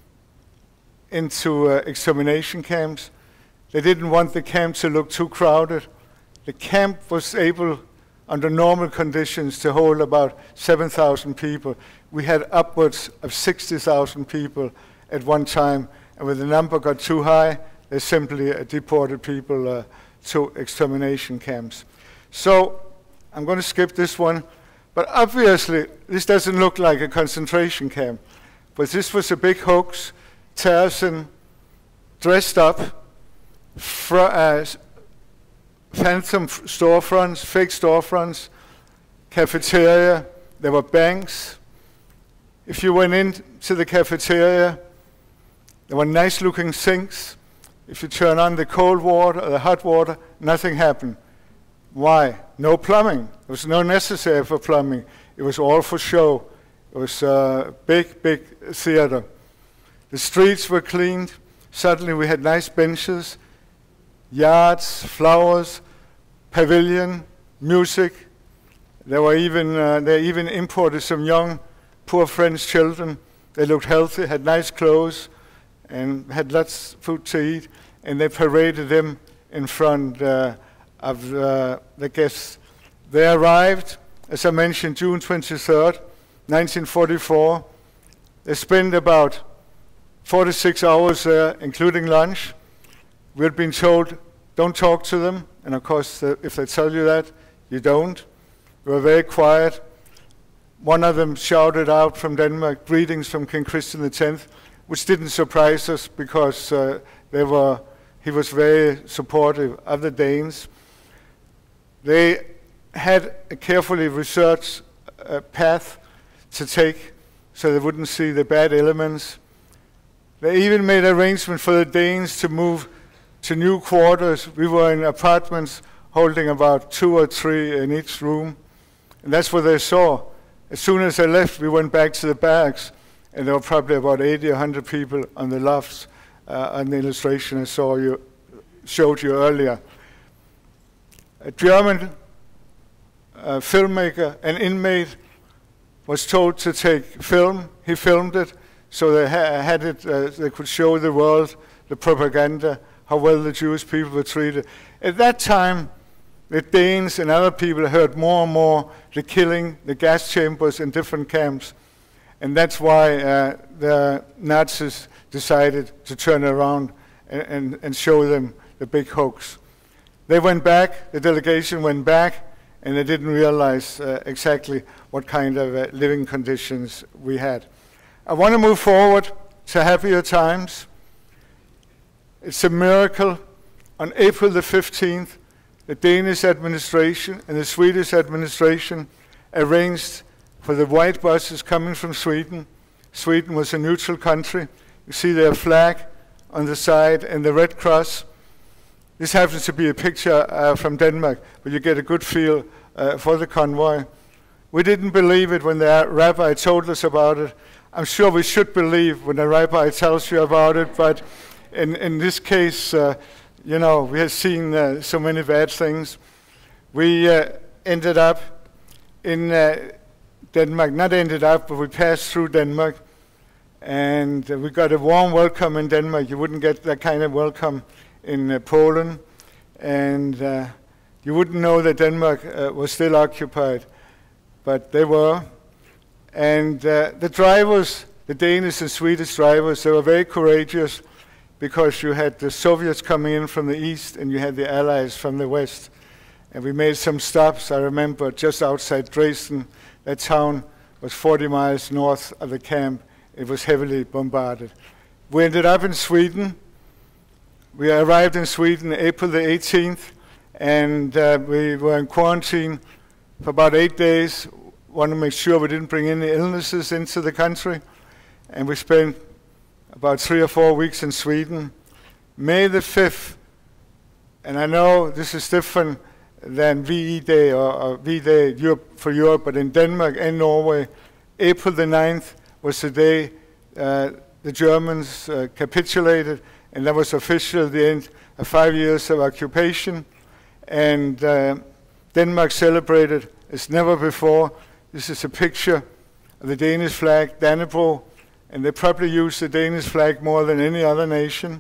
into uh, extermination camps. They didn't want the camp to look too crowded. The camp was able, under normal conditions, to hold about seven thousand people. We had upwards of sixty thousand people at one time, and when the number got too high, they simply uh, deported people uh, to extermination camps. So I'm going to skip this one, but obviously this doesn't look like a concentration camp, but this was a big hoax. Terezin dressed up, fr uh, phantom storefronts, fake storefronts, cafeteria, there were banks. If you went into the cafeteria, there were nice looking sinks. If you turn on the cold water or the hot water, nothing happened. Why? No plumbing. There was no necessary for plumbing. It was all for show. It was a big, big theater. The streets were cleaned. Suddenly we had nice benches, yards, flowers, pavilion, music. There were even, uh, they even imported some young, poor French children. They looked healthy, had nice clothes, and had lots of food to eat, and they paraded them in front uh, of uh, the guests. They arrived, as I mentioned, June twenty-third, nineteen forty-four. They spent about forty-six hours there, including lunch. We had been told, don't talk to them, and of course, uh, if they tell you that, you don't. We were very quiet. One of them shouted out from Denmark, greetings from King Christian the tenth, which didn't surprise us because uh, they were, he was very supportive of the Danes. They had a carefully researched uh, path to take so they wouldn't see the bad elements. They even made arrangements for the Danes to move to new quarters. We were in apartments holding about two or three in each room, and that's what they saw. As soon as they left, we went back to the barracks, and there were probably about eighty or one hundred people on the lofts uh, on the illustration I saw you, showed you earlier. A German uh, filmmaker, an inmate, was told to take film. He filmed it, so they ha had it, uh, they could show the world the propaganda, how well the Jewish people were treated. At that time, the Danes and other people heard more and more the killing, the gas chambers in different camps. And that's why uh, the Nazis decided to turn around and, and, and show them the big hoax. They went back, the delegation went back, and they didn't realize uh, exactly what kind of uh, living conditions we had. I want to move forward to happier times. It's a miracle. On April the fifteenth, the Danish administration and the Swedish administration arranged for the white buses coming from Sweden. Sweden was a neutral country. You see their flag on the side and the Red Cross. This happens to be a picture uh, from Denmark, but you get a good feel uh, for the convoy. We didn't believe it when the rabbi told us about it. I'm sure we should believe when the rabbi tells you about it, but in, in this case, uh, you know, we have seen uh, so many bad things. We uh, ended up in uh, Denmark, not ended up, but we passed through Denmark, and uh, we got a warm welcome in Denmark. You wouldn't get that kind of welcome in uh, Poland, and uh, you wouldn't know that Denmark uh, was still occupied, but they were. And uh, the drivers, the Danish and Swedish drivers, they were very courageous because you had the Soviets coming in from the east and you had the Allies from the west. And we made some stops, I remember, just outside Dresden. That town was forty miles north of the camp. It was heavily bombarded. We ended up in Sweden. We arrived in Sweden April the eighteenth, and uh, we were in quarantine for about eight days. Wanted to make sure we didn't bring any illnesses into the country. And we spent about three or four weeks in Sweden. May the fifth, and I know this is different than V E Day or, or V-Day Europe, for Europe, but in Denmark and Norway, April the ninth was the day uh, the Germans uh, capitulated, and that was officially the end of five years of occupation. And uh, Denmark celebrated as never before. This is a picture of the Danish flag, Dannebrog, and they probably use the Danish flag more than any other nation.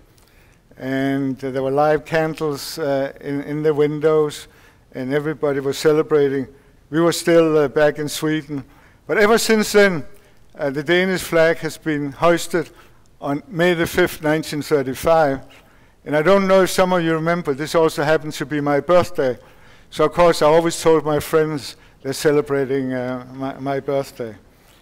And uh, there were live candles uh, in, in the windows, and everybody was celebrating. We were still uh, back in Sweden. But ever since then, uh, the Danish flag has been hoisted on May the fifth, nineteen thirty-five. And I don't know if some of you remember, this also happened to be my birthday. So of course I always told my friends they're celebrating uh, my, my birthday.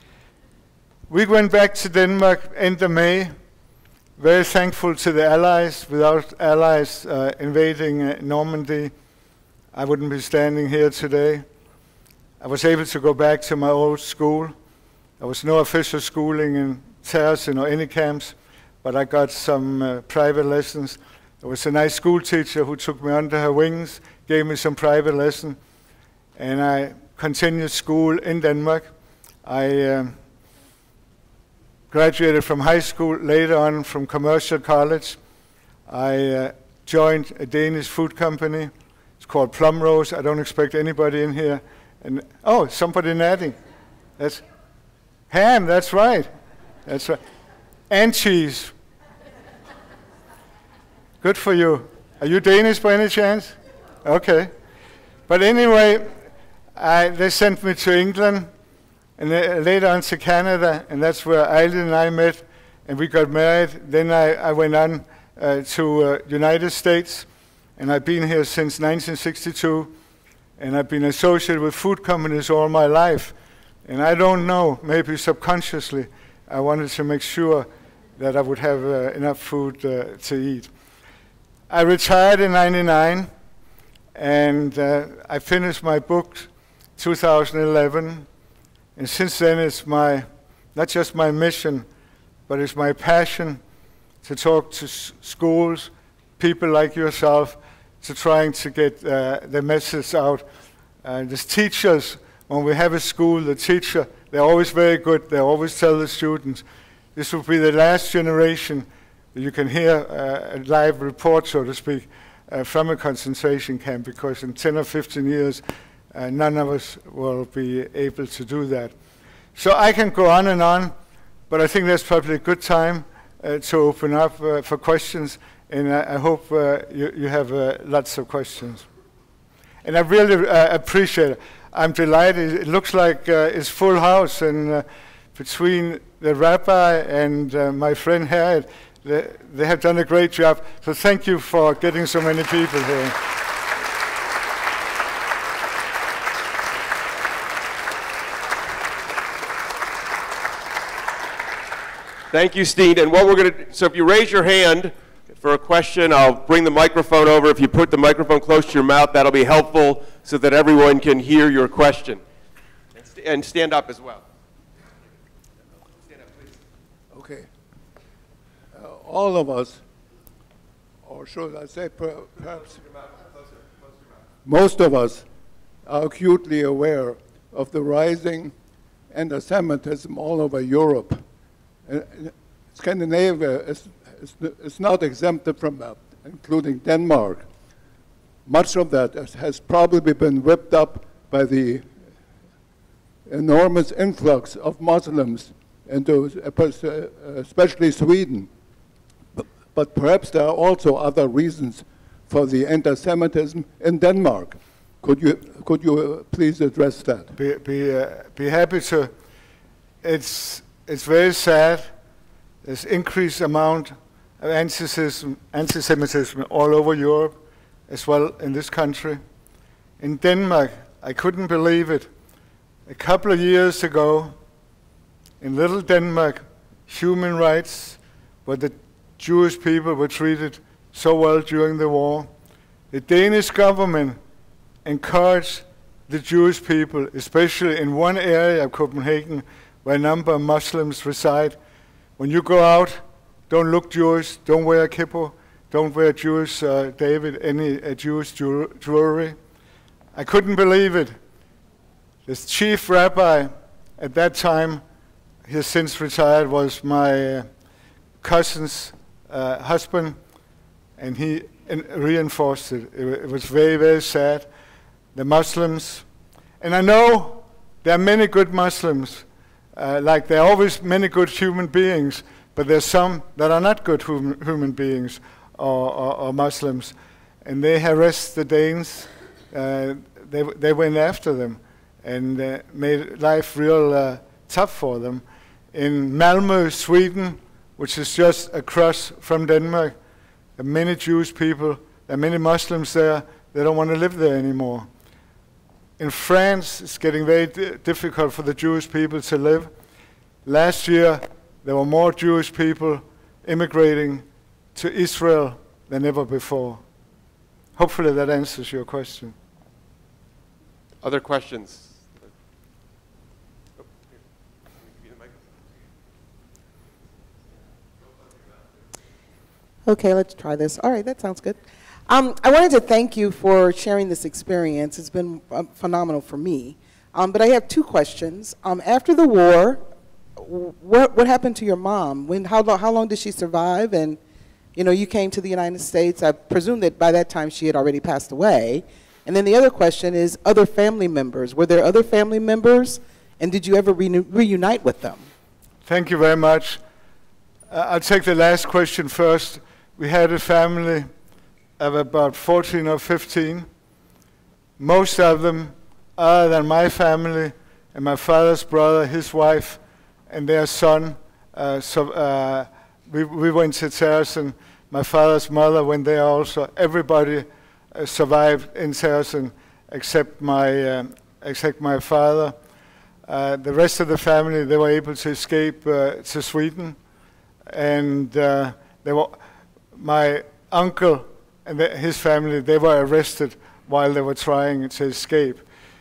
We went back to Denmark end of May, very thankful to the Allies. Without Allies uh, invading uh, Normandy, I wouldn't be standing here today. I was able to go back to my old school. There was no official schooling in Tærsen or any camps, but I got some uh, private lessons. There was a nice school teacher who took me under her wings, gave me some private lesson, and I continued school in Denmark. I uh, graduated from high school, later on from commercial college. I uh, joined a Danish food company. It's called Plumrose. I don't expect anybody in here. And oh, somebody nodding. That's ham, that's right. That's right. And cheese. Good for you. Are you Danish by any chance? Okay. But anyway, I, they sent me to England, and later on to Canada, and that's where Eileen and I met, and we got married. Then I, I went on uh, to uh, United States, and I've been here since nineteen sixty-two, and I've been associated with food companies all my life. And I don't know, maybe subconsciously, I wanted to make sure that I would have uh, enough food uh, to eat. I retired in ninety-nine, and uh, I finished my book two thousand eleven. And since then, it's my, not just my mission, but it's my passion to talk to s schools, people like yourself, to trying to get uh, the message out. Uh, the teachers, when we have a school, the teacher, they're always very good. They always tell the students, this will be the last generation that you can hear uh, a live report, so to speak, uh, from a concentration camp, because in ten or fifteen years, Uh, none of us will be able to do that. So I can go on and on, but I think that's probably a good time uh, to open up uh, for questions, and I, I hope uh, you, you have uh, lots of questions. And I really uh, appreciate it. I'm delighted. It looks like uh, it's full house, and uh, between the rabbi and uh, my friend Harriet, they, they have done a great job. So thank you for getting so many people here. Thank you, Steen. And what we're going to, so if you raise your hand for a question, I'll bring the microphone over. If you put the microphone close to your mouth, that'll be helpful so that everyone can hear your question. And, st and stand up as well. Stand up, please. Okay. all of us, or should I say per perhaps most of us, are acutely aware of the rising anti-Semitism all over Europe. Uh, Scandinavia is, is, is not exempted from that, including Denmark. Much of that has probably been whipped up by the enormous influx of Muslims into especially Sweden. But, but perhaps there are also other reasons for the anti-Semitism in Denmark. Could you, could you please address that? Be, be, uh, be happy to. It's, it's very sad. There's increased amount of antisemitism, antisemitism all over Europe, as well in this country. In Denmark, I couldn't believe it. A couple of years ago, in little Denmark, human rights, where the Jewish people were treated so well during the war, the Danish government encouraged the Jewish people, especially in one area of Copenhagen where a number of Muslims reside. When you go out, don't look Jewish, don't wear a kippah, don't wear Jewish, uh, David, any uh, Jewish jewelry. I couldn't believe it. The chief rabbi at that time, he has since retired, was my uh, cousin's uh, husband, and he in reinforced it. it. It was very, very sad. The Muslims, and I know there are many good Muslims, uh, like there are always many good human beings, but there's some that are not good hum human beings or, or, or Muslims, and they harassed the Danes. Uh, they, they went after them and uh, made life real uh, tough for them. In Malmö, Sweden, which is just across from Denmark, there are many Jewish people, there are many Muslims there, they don't want to live there anymore. In France, it's getting very di difficult for the Jewish people to live. Last year, there were more Jewish people immigrating to Israel than ever before. Hopefully that answers your question. Other questions? Okay, let's try this. All right, that sounds good. Um, I wanted to thank you for sharing this experience. It's been uh, phenomenal for me. Um, but I have two questions. Um, after the war, what what happened to your mom? When how long how long did she survive? And you know, you came to the United States. I presume that by that time she had already passed away. And then the other question is other family members. Were there other family members, and did you ever re reunite with them? Thank you very much. Uh, I'll take the last question first. We had a family of about fourteen or fifteen. Most of them, other than my family and my father's brother, his wife, and their son, uh, so uh, we, we went to Terrassen. My father's mother went there also. Everybody uh, survived in Terrassen except my, uh, except my father. Uh, the rest of the family, they were able to escape uh, to Sweden. And uh, they were, my uncle and the, his family, they were arrested while they were trying to escape.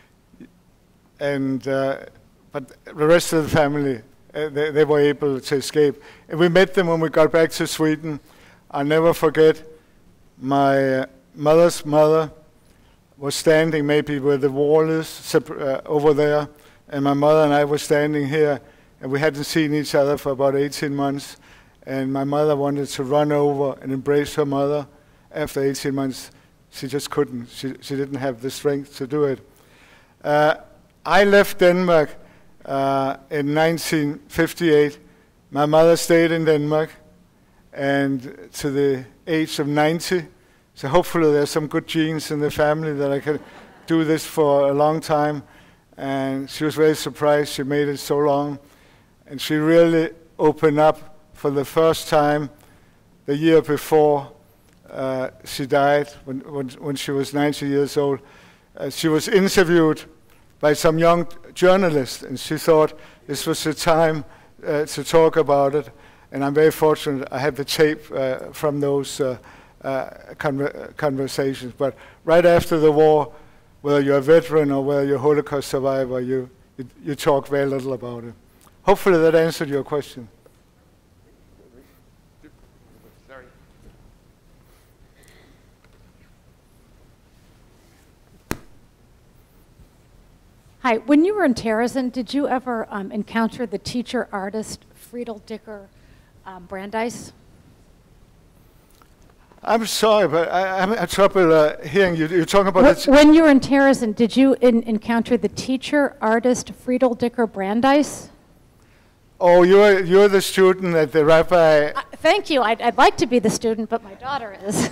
And, uh, but the rest of the family, uh, they, they were able to escape. And we met them when we got back to Sweden. I'll never forget, my uh, mother's mother was standing maybe where the wall is, uh, over there, and my mother and I were standing here, and we hadn't seen each other for about eighteen months. And my mother wanted to run over and embrace her mother. After eighteen months, she just couldn't. She, she didn't have the strength to do it. Uh, I left Denmark uh, in nineteen fifty-eight. My mother stayed in Denmark and to the age of ninety. So hopefully there's some good genes in the family that I can do this for a long time. And she was very surprised she made it so long. And she really opened up for the first time the year before uh, she died, when, when, when she was ninety years old. Uh, she was interviewed by some young journalist, and she thought this was the time uh, to talk about it. And I'm very fortunate I have the tape uh, from those uh, uh, conver conversations. But right after the war, whether you're a veteran or whether you're a Holocaust survivor, you, you, you talk very little about it. Hopefully that answered your question. Hi. When you were in Terezin, did you ever um, encounter the teacher-artist Friedel Dicker um, Brandeis? I'm sorry, but I, I'm having trouble uh, hearing you. You're talking about... Wh when you were in Terezin, did you in encounter the teacher-artist Friedel Dicker Brandeis? Oh, you're, you're the student at the rabbi... Uh, thank you. I'd, I'd like to be the student, but my daughter is.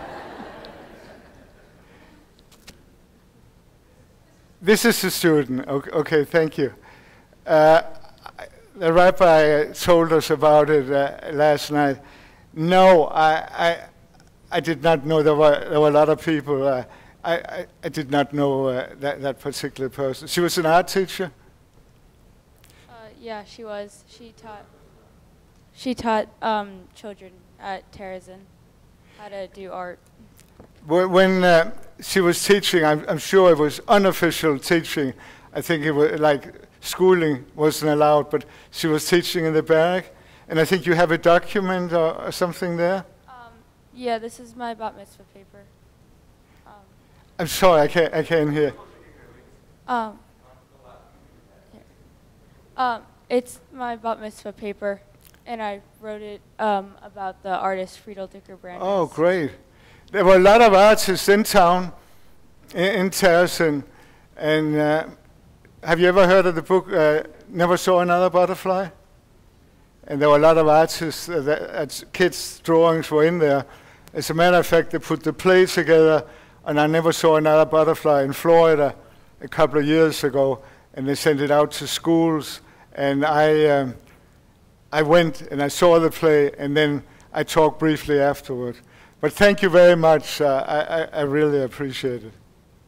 This is the student. Okay, okay thank you. Uh, the rabbi told us about it uh, last night. No, I, I, I did not know there were, there were a lot of people. Uh, I, I, I did not know uh, that, that particular person. She was an art teacher? Uh, yeah, she was. She taught, she taught um, children at Terezin how to do art. When uh, she was teaching, I'm, I'm sure it was unofficial teaching. I think it was like schooling wasn't allowed, but she was teaching in the barrack. And I think you have a document or, or something there? Um, yeah, this is my bat mitzvah paper. Um, I'm sorry, I can't, I can't hear. Um, here. um, it's my bat mitzvah paper, and I wrote it um, about the artist Friedel Dicker Brandeis. Oh, great. There were a lot of artists in town, in, in Terezin. And uh, have you ever heard of the book, uh, Never Saw Another Butterfly? And there were a lot of artists, uh, that, uh, kids' drawings were in there. As a matter of fact, they put the play together, and I Never Saw Another Butterfly in Florida a couple of years ago, and they sent it out to schools. And I, um, I went and I saw the play, and then I talked briefly afterward. But thank you very much. Uh, I, I, I really appreciate it.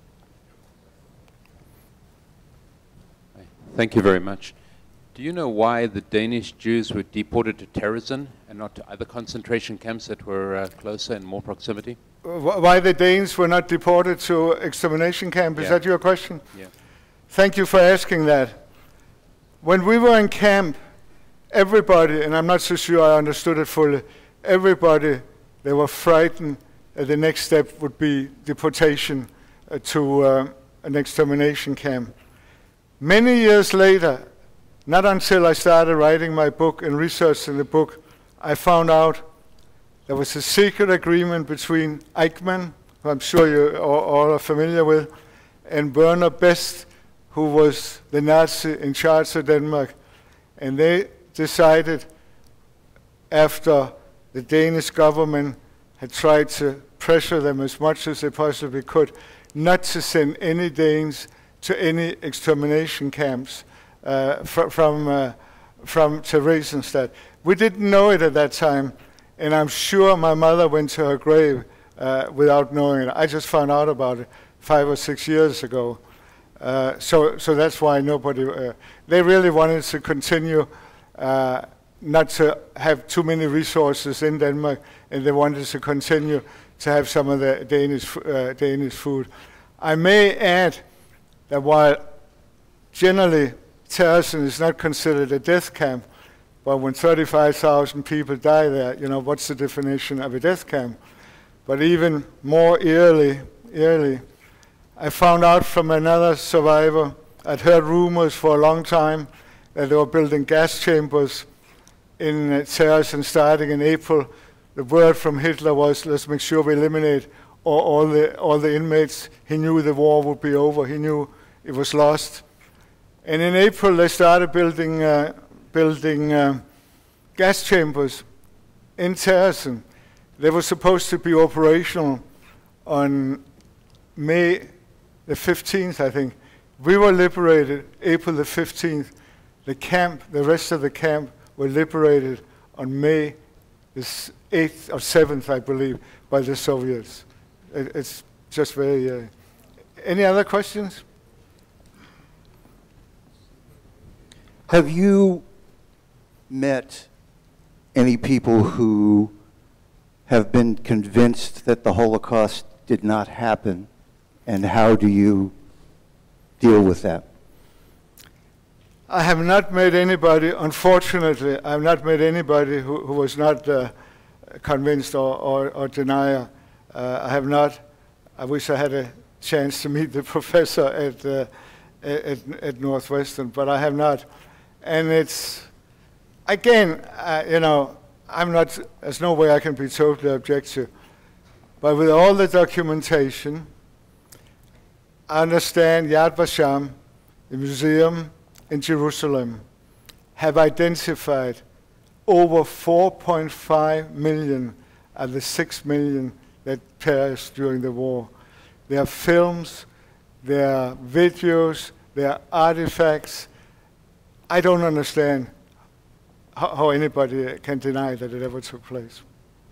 Thank you very much. Do you know why the Danish Jews were deported to Terezin and not to other concentration camps that were uh, closer in more proximity? Wh why the Danes were not deported to extermination camp? Is Yeah. that your question? Yeah. Thank you for asking that. When we were in camp, everybody, and I'm not so sure I understood it fully, everybody, they were frightened that the next step would be deportation uh, to uh, an extermination camp. Many years later, not until I started writing my book and researching the book, I found out there was a secret agreement between Eichmann, who I'm sure you all, all are familiar with, and Werner Best, who was the Nazi in charge of Denmark. And they decided, after the Danish government had tried to pressure them as much as they possibly could, not to send any Danes to any extermination camps uh, fr from, uh, from Theresienstadt. We didn't know it at that time, and I'm sure my mother went to her grave uh, without knowing it. I just found out about it five or six years ago. Uh, so, so that's why nobody, uh, they really wanted to continue uh, not to have too many resources in Denmark, and they wanted to continue to have some of the Danish, uh, Danish food. I may add that while generally Terezin is not considered a death camp, but when thirty-five thousand people die there, you know, what's the definition of a death camp? But even more eerily, eerily, I found out from another survivor, I'd heard rumors for a long time that they were building gas chambers in uh, Terezin starting in April. The word from Hitler was, let's make sure we eliminate all, all, the, all the inmates. He knew the war would be over. He knew it was lost. And in April, they started building, uh, building uh, gas chambers in Terezin. They were supposed to be operational on May the fifteenth, I think. We were liberated April the fifteenth. The camp, the rest of the camp, were liberated on May the eighth or seventh, I believe, by the Soviets. It, it's just very... Uh, any other questions? Have you met any people who have been convinced that the Holocaust did not happen, and how do you deal with that? I have not met anybody, unfortunately, I have not met anybody who, who was not uh, convinced or, or, or denier. Uh, I have not. I wish I had a chance to meet the professor at, uh, at, at Northwestern, but I have not. And it's, again, uh, you know, I'm not, there's no way I can be totally objective, but with all the documentation, I understand Yad Vashem, the museum in Jerusalem, have identified over four point five million of the six million that perished during the war. There are films, there are videos, there are artifacts. I don't understand how, how anybody can deny that it ever took place.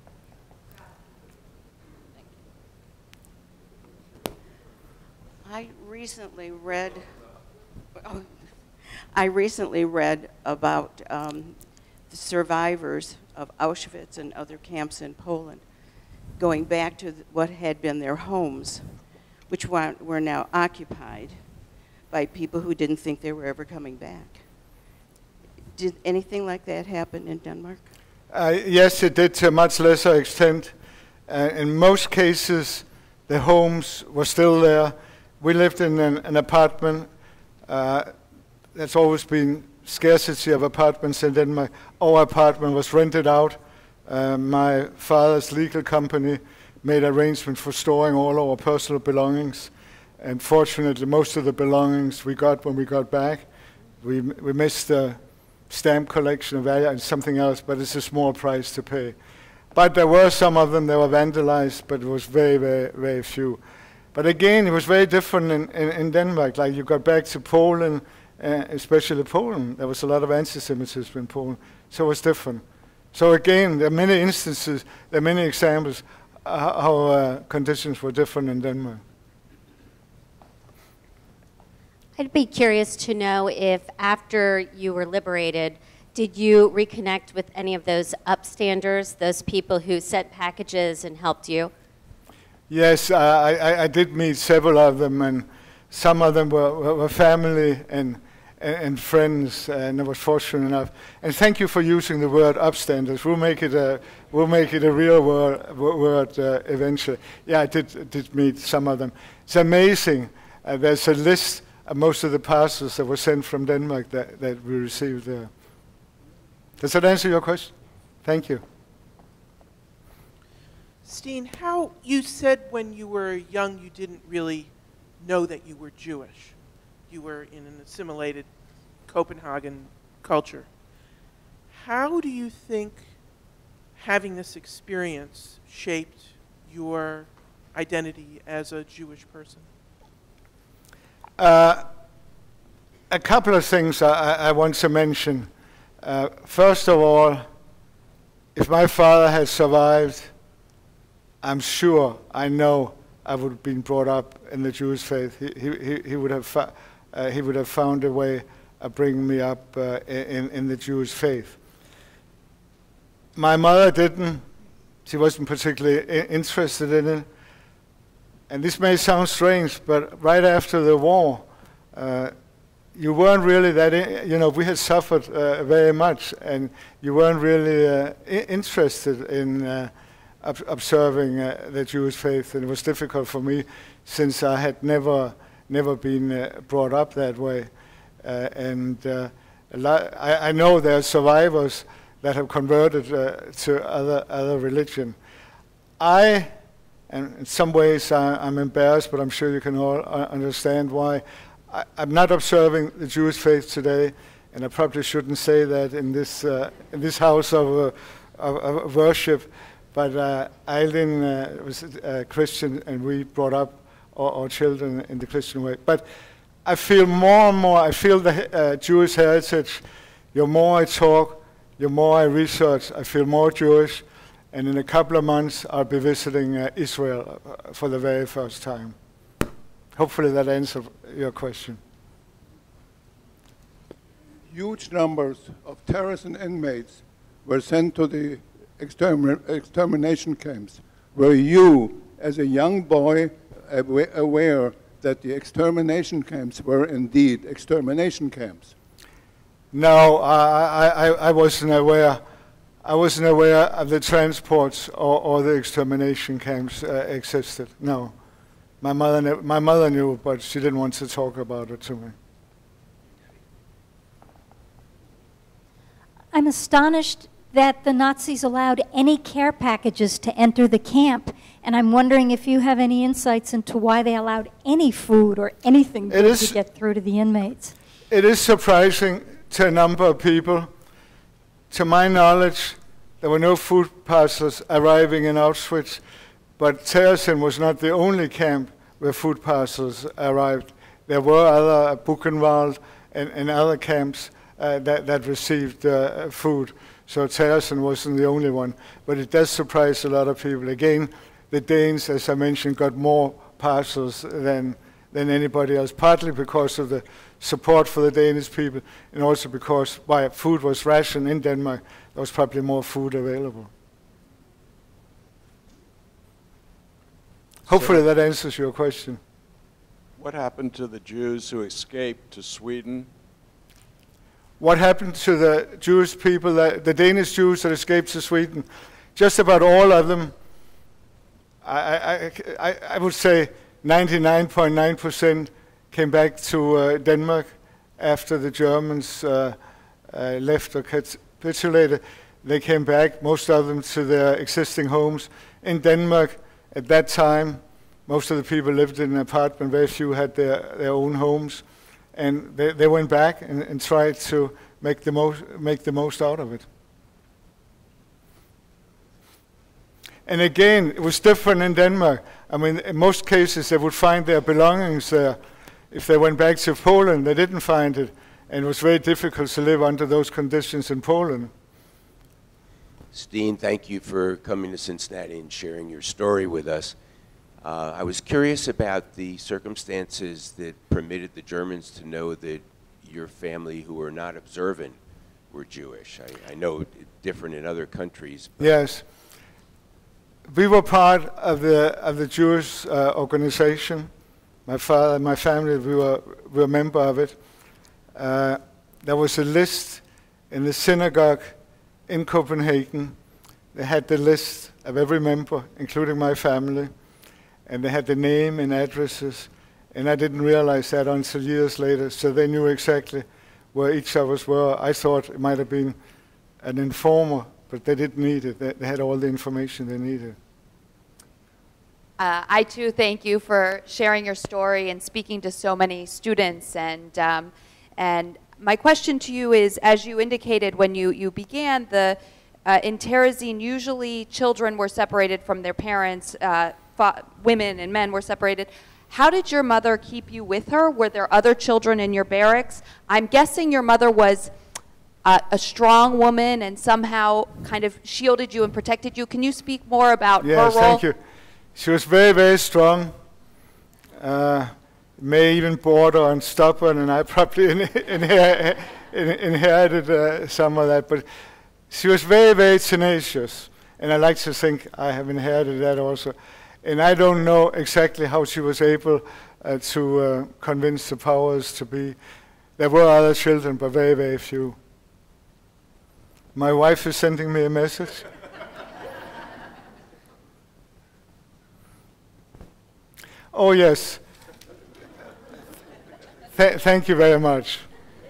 I recently read, oh, I recently read about um, the survivors of Auschwitz and other camps in Poland going back to th what had been their homes, which were, were now occupied by people who didn't think they were ever coming back. Did anything like that happen in Denmark? Uh, yes, it did to a much lesser extent. Uh, in most cases, the homes were still there. We lived in an, an apartment. Uh, there's always been scarcity of apartments in Denmark. Our apartment was rented out. Uh, my father's legal company made arrangements for storing all our personal belongings. And fortunately, most of the belongings we got when we got back. We, we missed the stamp collection of value and something else, but it's a small price to pay. But there were some of them that were vandalized, but it was very, very, very few. But again, it was very different in, in, in Denmark. Like you got back to Poland, uh, especially Poland, there was a lot of anti-Semitism in Poland, so it was different. So again, there are many instances, there are many examples uh, how uh, conditions were different in Denmark. I'd be curious to know if after you were liberated, did you reconnect with any of those upstanders, those people who sent packages and helped you? Yes, uh, I, I did meet several of them, and some of them were, were family and, and friends, and I was fortunate enough. And thank you for using the word upstanders. We'll make it a, we'll make it a real word, word uh, eventually. Yeah, I did, did meet some of them. It's amazing. Uh, there's a list of most of the parcels that were sent from Denmark that, that we received there. Does that answer your question? Thank you. Steen, how, you said when you were young you didn't really know that you were Jewish. You were in an assimilated Copenhagen culture. How do you think having this experience shaped your identity as a Jewish person? Uh, a couple of things I, I want to mention. Uh, first of all, if my father had survived, I'm sure, I know, I would have been brought up in the Jewish faith. He, he, he, would, have uh, he would have found a way of bringing me up uh, in, in the Jewish faith. My mother didn't. She wasn't particularly I interested in it. And this may sound strange, but right after the war, uh, you weren't really that, I you know, we had suffered uh, very much, and you weren't really uh, I interested in uh, ob observing uh, the Jewish faith, and it was difficult for me since I had never, never been uh, brought up that way. Uh, and uh, I, I know there are survivors that have converted uh, to other, other religion. I, and in some ways I, I'm embarrassed, but I'm sure you can all understand why. I, I'm not observing the Jewish faith today, and I probably shouldn't say that in this, uh, in this house of, uh, of, of worship, but uh, Eileen uh, was a Christian, and we brought up our, our children in the Christian way. But I feel more and more, I feel the uh, Jewish heritage. The more I talk, the more I research, I feel more Jewish. And in a couple of months, I'll be visiting uh, Israel uh, for the very first time. Hopefully that answers your question. Huge numbers of terrorists and inmates were sent to the extermin extermination camps. Were you, as a young boy, awa aware that the extermination camps were indeed extermination camps? No, I, I, I wasn't aware. I wasn't aware of the transports or, or the extermination camps uh, existed. No, My mother, ne- my mother knew, but she didn't want to talk about it to me. I'm astonished that the Nazis allowed any care packages to enter the camp, and I'm wondering if you have any insights into why they allowed any food or anything good to get through to the inmates. It is surprising to a number of people. To my knowledge, there were no food parcels arriving in Auschwitz, but Terezin was not the only camp where food parcels arrived. There were other, uh, Buchenwald and, and other camps uh, that, that received uh, food. So Terezin wasn't the only one. But it does surprise a lot of people. Again, the Danes, as I mentioned, got more parcels than, than anybody else, partly because of the support for the Danish people, and also because while food was rationed in Denmark, there was probably more food available. Hopefully that answers your question. What happened to the Jews who escaped to Sweden? What happened to the Jewish people, that, the Danish Jews that escaped to Sweden? Just about all of them, I, I, I, I would say ninety-nine point nine percent came back to uh, Denmark after the Germans uh, uh, left or capitulated. They came back, most of them, to their existing homes. In Denmark, at that time, most of the people lived in an apartment. Very few had their, their own homes. And they, they went back and, and tried to make the, most, make the most out of it. And again, it was different in Denmark. I mean, in most cases, they would find their belongings there. If they went back to Poland, they didn't find it. And it was very difficult to live under those conditions in Poland. Steen, thank you for coming to Cincinnati and sharing your story with us. Uh, I was curious about the circumstances that permitted the Germans to know that your family, who were not observant, were Jewish. I, I know it's different in other countries. Yes. We were part of the, of the Jewish uh, organization. My father and my family, we were, we were a member of it. Uh, there was a list in the synagogue in Copenhagen. They had the list of every member, including my family, and they had the name and addresses, and I didn't realize that until years later, so they knew exactly where each of us were. I thought it might have been an informer, but they didn't need it. They, they had all the information they needed. Uh, I too thank you for sharing your story and speaking to so many students. And, um, and my question to you is, as you indicated when you, you began, the, uh, in Terezin, usually children were separated from their parents, uh, women and men were separated. How did your mother keep you with her? Were there other children in your barracks? I'm guessing your mother was uh, a strong woman and somehow kind of shielded you and protected you. Can you speak more about yes, her role? Yes, thank you. She was very, very strong. Uh, may even border on stubborn, and I probably in, in, in, inherited uh, some of that. But she was very, very tenacious, and I like to think I have inherited that also. And I don't know exactly how she was able uh, to uh, convince the powers to be. There were other children, but very, very few. My wife is sending me a message. Oh, yes. Th thank you very much.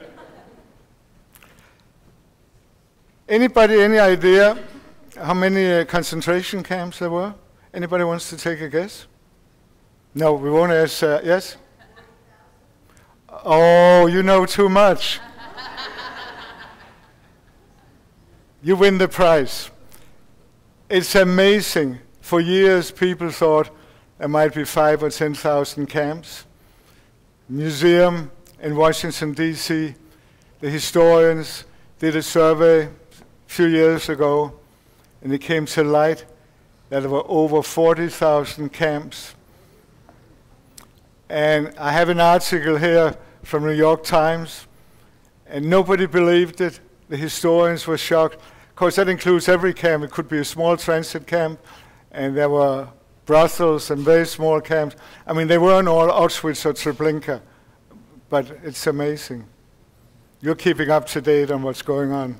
Anybody, any idea how many uh, concentration camps there were? Anybody wants to take a guess? No, we won't ask. Uh, yes? Oh, you know too much. You win the prize. It's amazing. For years, people thought there might be five or ten thousand camps. Museum in Washington, D C, the historians did a survey a few years ago, and it came to light that there were over forty thousand camps. And I have an article here from New York Times, and nobody believed it. The historians were shocked. Of course, that includes every camp. It could be a small transit camp, and there were brothels and very small camps. I mean, they weren't all Auschwitz or Treblinka, but it's amazing. You're keeping up to date on what's going on.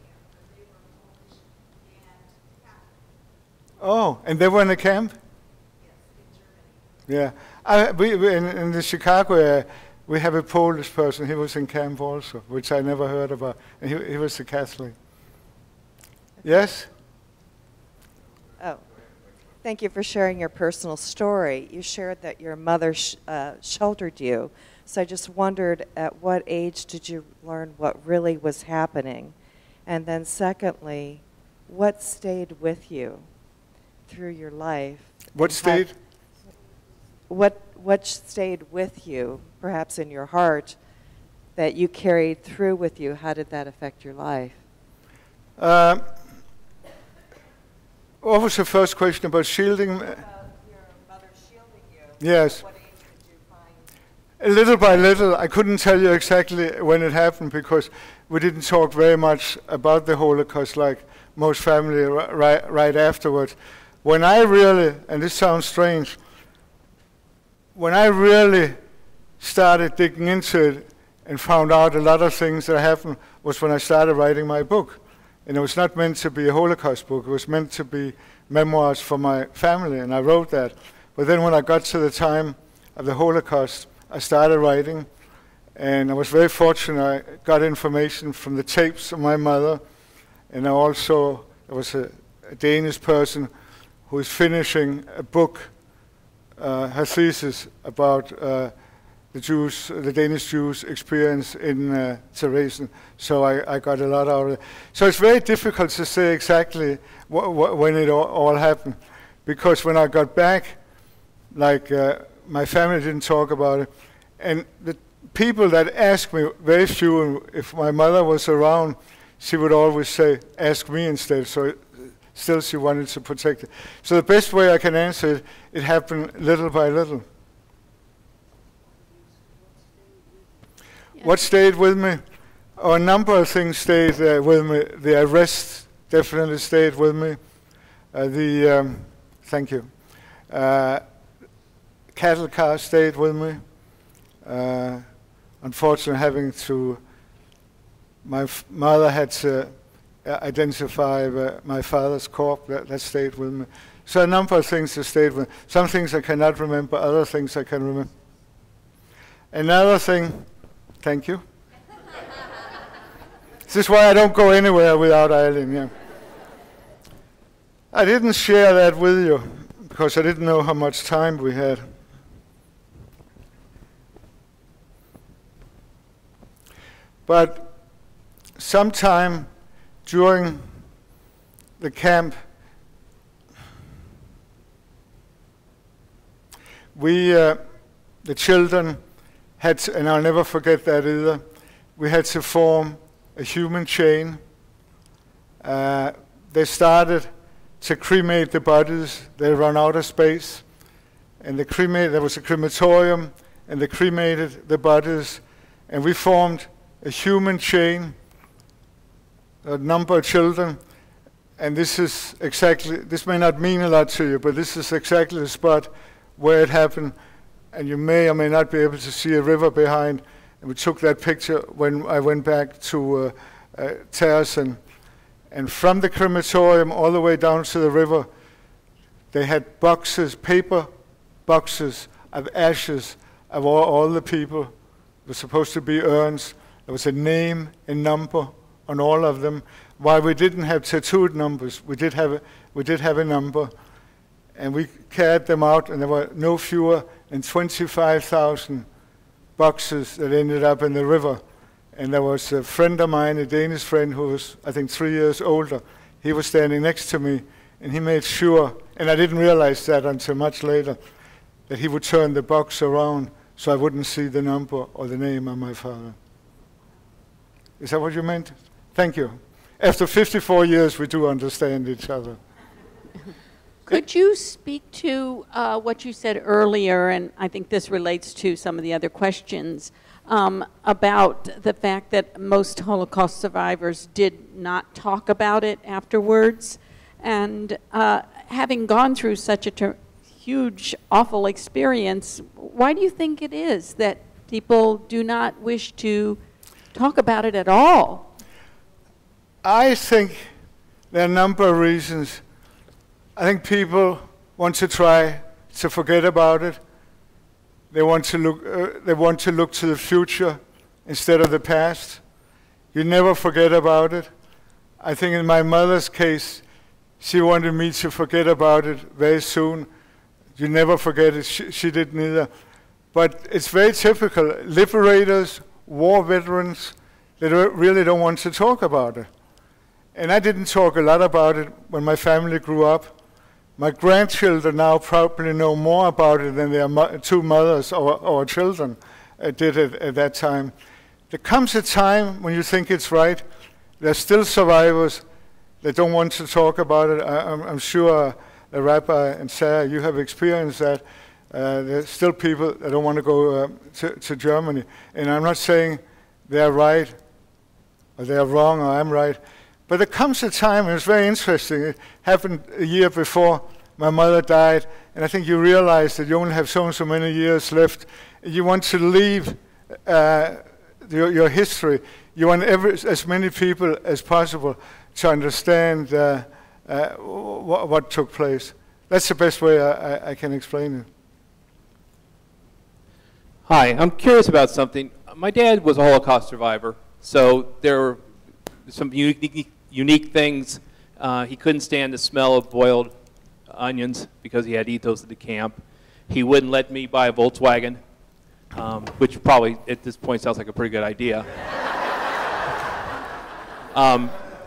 Oh, and they were in a camp? Yeah. I, we, we, in, in the Chicago area, we have a Polish person. He was in camp also, which I never heard about. And he, he was a Catholic. Yes? Oh, thank you for sharing your personal story. You shared that your mother sh uh, sheltered you. So I just wondered, at what age did you learn what really was happening? And then secondly, what stayed with you through your life? What stayed? What, what stayed with you, perhaps in your heart, that you carried through with you? How did that affect your life? Uh, what was the first question about shielding? About your mother shielding you. Yes. What age did you find? Little by little. I couldn't tell you exactly when it happened because we didn't talk very much about the Holocaust like most family right, right afterwards. When I really, and this sounds strange, when I really started digging into it and found out a lot of things that happened was when I started writing my book. And it was not meant to be a Holocaust book. It was meant to be memoirs for my family, and I wrote that. But then when I got to the time of the Holocaust, I started writing, and I was very fortunate. I got information from the tapes of my mother, and I also, there was a, a Danish person who is finishing a book, uh, her thesis about uh, the Jews, the Danish Jews' experience in uh, Theresen. So I, I got a lot out of it. So it's very difficult to say exactly wh wh when it all, all happened, because when I got back, like uh, my family didn't talk about it, and the people that asked me, very few, if my mother was around, she would always say, ask me instead. So still she wanted to protect it. So the best way I can answer it, it happened little by little. What stayed with me? Oh, a number of things stayed uh, with me. The arrest definitely stayed with me. Uh, the, um, thank you. Uh, cattle car stayed with me. Uh, unfortunately, having to, my f mother had to uh, identify uh, my father's corpse. That, that stayed with me. So a number of things that stayed with me. Some things I cannot remember, other things I can remember. Another thing, thank you. This is why I don't go anywhere without Eileen, yeah. I didn't share that with you because I didn't know how much time we had. But sometime during the camp, we, uh, the children, had to, and I'll never forget that either, we had to form a human chain. Uh, they started to cremate the bodies. They ran out of space. And they cremated, there was a crematorium, and they cremated the bodies. And we formed a human chain, a number of children. And this is exactly, this may not mean a lot to you, but this is exactly the spot where it happened. And you may or may not be able to see a river behind. And we took that picture when I went back to uh, uh, Theresen. And from the crematorium all the way down to the river, they had boxes, paper boxes of ashes of all, all the people. It was supposed to be urns. There was a name and number on all of them. While we didn't have tattooed numbers, we did have a, we did have a number. And we carried them out, and there were no fewer than twenty-five thousand boxes that ended up in the river. And there was a friend of mine, a Danish friend who was, I think, three years older. He was standing next to me, and he made sure, and I didn't realize that until much later, that he would turn the box around so I wouldn't see the number or the name of my father. Is that what you meant? Thank you. After fifty-four years, we do understand each other. Could you speak to uh, what you said earlier, and I think this relates to some of the other questions, um, about the fact that most Holocaust survivors did not talk about it afterwards? And uh, having gone through such a huge, awful experience, why do you think it is that people do not wish to talk about it at all? I think there are a number of reasons. I think people want to try to forget about it. They want to look, uh, they want to look to the future instead of the past. You never forget about it. I think in my mother's case, she wanted me to forget about it very soon. You never forget it. She, she didn't either. But it's very typical. Liberators, war veterans, they don't, really don't want to talk about it. And I didn't talk a lot about it when my family grew up. My grandchildren now probably know more about it than their mo two mothers or, or children uh, did it at that time. There comes a time when you think it's right. There's still survivors that don't want to talk about it. I, I'm, I'm sure uh, Rabbi and Sarah, you have experienced that. Uh, there's still people that don't want to go uh, to, to Germany. And I'm not saying they're right or they're wrong or I'm right. But there comes a time, and it's very interesting, it happened a year before my mother died, and I think you realize that you only have so and so many years left. You want to leave uh, your, your history. You want every, as many people as possible to understand uh, uh, wh what took place. That's the best way I, I, I can explain it. Hi, I'm curious about something. My dad was a Holocaust survivor, so there were some unique, unique things. Uh, he couldn't stand the smell of boiled onions because he had to eat those at the camp. He wouldn't let me buy a Volkswagen, um, which probably at this point sounds like a pretty good idea. um,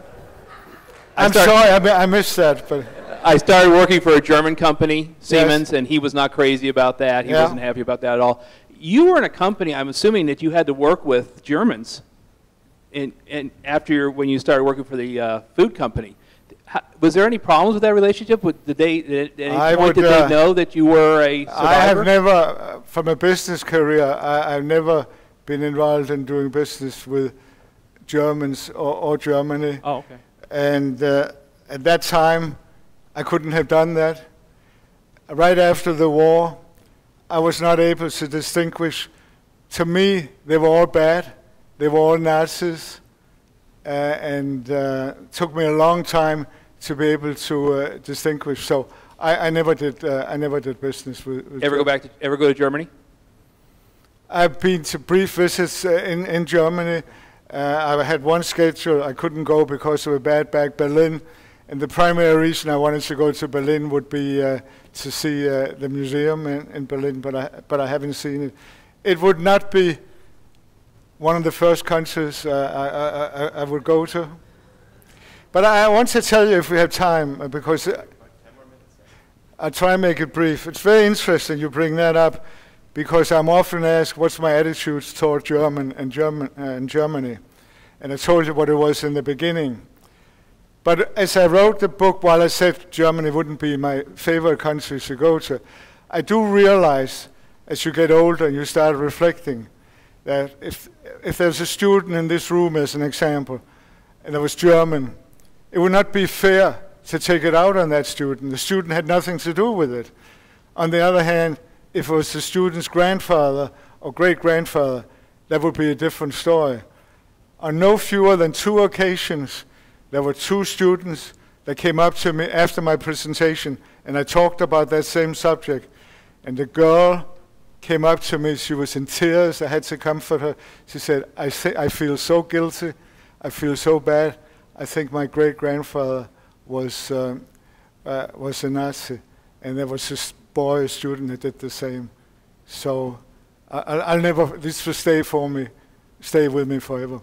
I'm started, sorry, I, I missed that. But I started working for a German company, Siemens, yes. And he was not crazy about that. He yeah. wasn't happy about that at all. You were in a company, I'm assuming that you had to work with Germans. And, and after your, when you started working for the uh, food company, how, was there any problems with that relationship? Did they, at any I point would, did uh, they know that you were a survivor? I have never, uh, from a business career, I, I've never been involved in doing business with Germans or, or Germany. Oh, okay. And uh, at that time, I couldn't have done that. Right after the war, I was not able to distinguish. To me, they were all bad. They were all Nazis, uh, and uh, it took me a long time to be able to uh, distinguish. So I, I never did. Uh, I never did business with. with ever go back to? Ever go to Germany? I've been to brief visits uh, in in Germany. Uh, I had one schedule. I couldn't go because of a bad back. Berlin, and the primary reason I wanted to go to Berlin would be uh, to see uh, the museum in, in Berlin, but I but I haven't seen it. It would not be one of the first countries uh, I, I, I would go to. But I want to tell you if we have time, uh, because uh, I'll try and make it brief. It's very interesting you bring that up, because I'm often asked what's my attitudes toward German and, German, uh, and Germany. And I told you what it was in the beginning. But as I wrote the book, while I said Germany wouldn't be my favorite country to go to, I do realize as you get older and you start reflecting that if, if there's a student in this room, as an example, and it was German, it would not be fair to take it out on that student. The student had nothing to do with it. On the other hand, if it was the student's grandfather or great-grandfather, that would be a different story. On no fewer than two occasions, there were two students that came up to me after my presentation, and I talked about that same subject. And the girl came up to me, she was in tears, I had to comfort her. She said, I, th I feel so guilty, I feel so bad. I think my great-grandfather was, um, uh, was a Nazi, and there was this boy, a student, that did the same. So I, I'll never, this will stay for me, stay with me forever.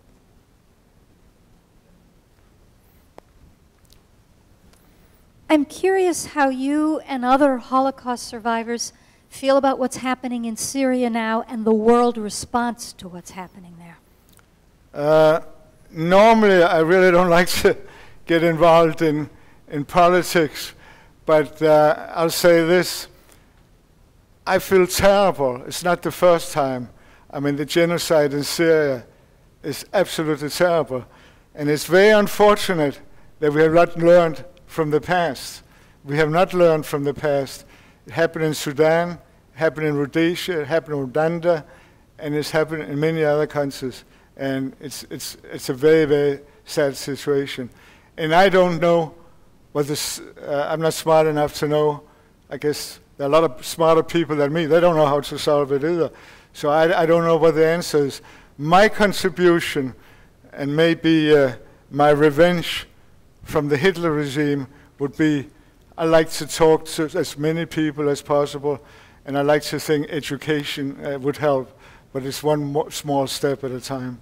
I'm curious how you and other Holocaust survivors feel about what's happening in Syria now and the world response to what's happening there. Uh, normally, I really don't like to get involved in, in politics, but uh, I'll say this. I feel terrible. It's not the first time. I mean, the genocide in Syria is absolutely terrible. And it's very unfortunate that we have not learned from the past. We have not learned from the past. It happened in Sudan, it happened in Rhodesia, it happened in Uganda, and it's happened in many other countries. And it's, it's, it's a very, very sad situation. And I don't know what this, uh, I'm not smart enough to know, I guess There are a lot of smarter people than me. They don't know how to solve it either. So I, I don't know what the answer is. My contribution, and maybe uh, my revenge from the Hitler regime, would be I like to talk to as many people as possible, and I like to think education uh, would help, but it's one more small step at a time.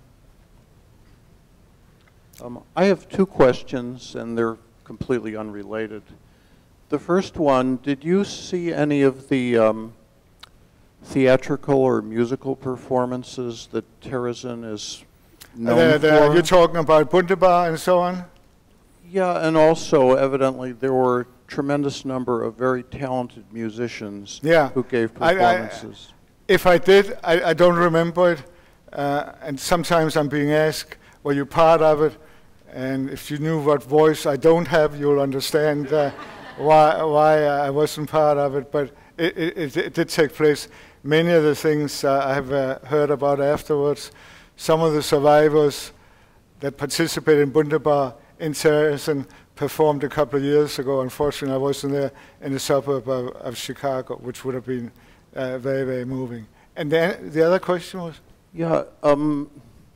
Um, I have two questions, and they're completely unrelated. The first one, did you see any of the um, theatrical or musical performances that Terezin is known uh, the, for? You're talking about Wunderbar and so on? Yeah, and also evidently there were a tremendous number of very talented musicians yeah. who gave I, performances. I, if I did, I, I don't remember it, uh, and sometimes I'm being asked, were you part of it? And if you knew what voice I don't have, you'll understand uh, why, why I wasn't part of it, but it, it, it did take place. Many of the things uh, I have uh, heard about afterwards, some of the survivors that participated in Wunderbar in Terezin performed a couple of years ago. Unfortunately, I wasn't there in the suburb of, of Chicago, which would have been uh, very, very moving. And then the other question was? Yeah, um,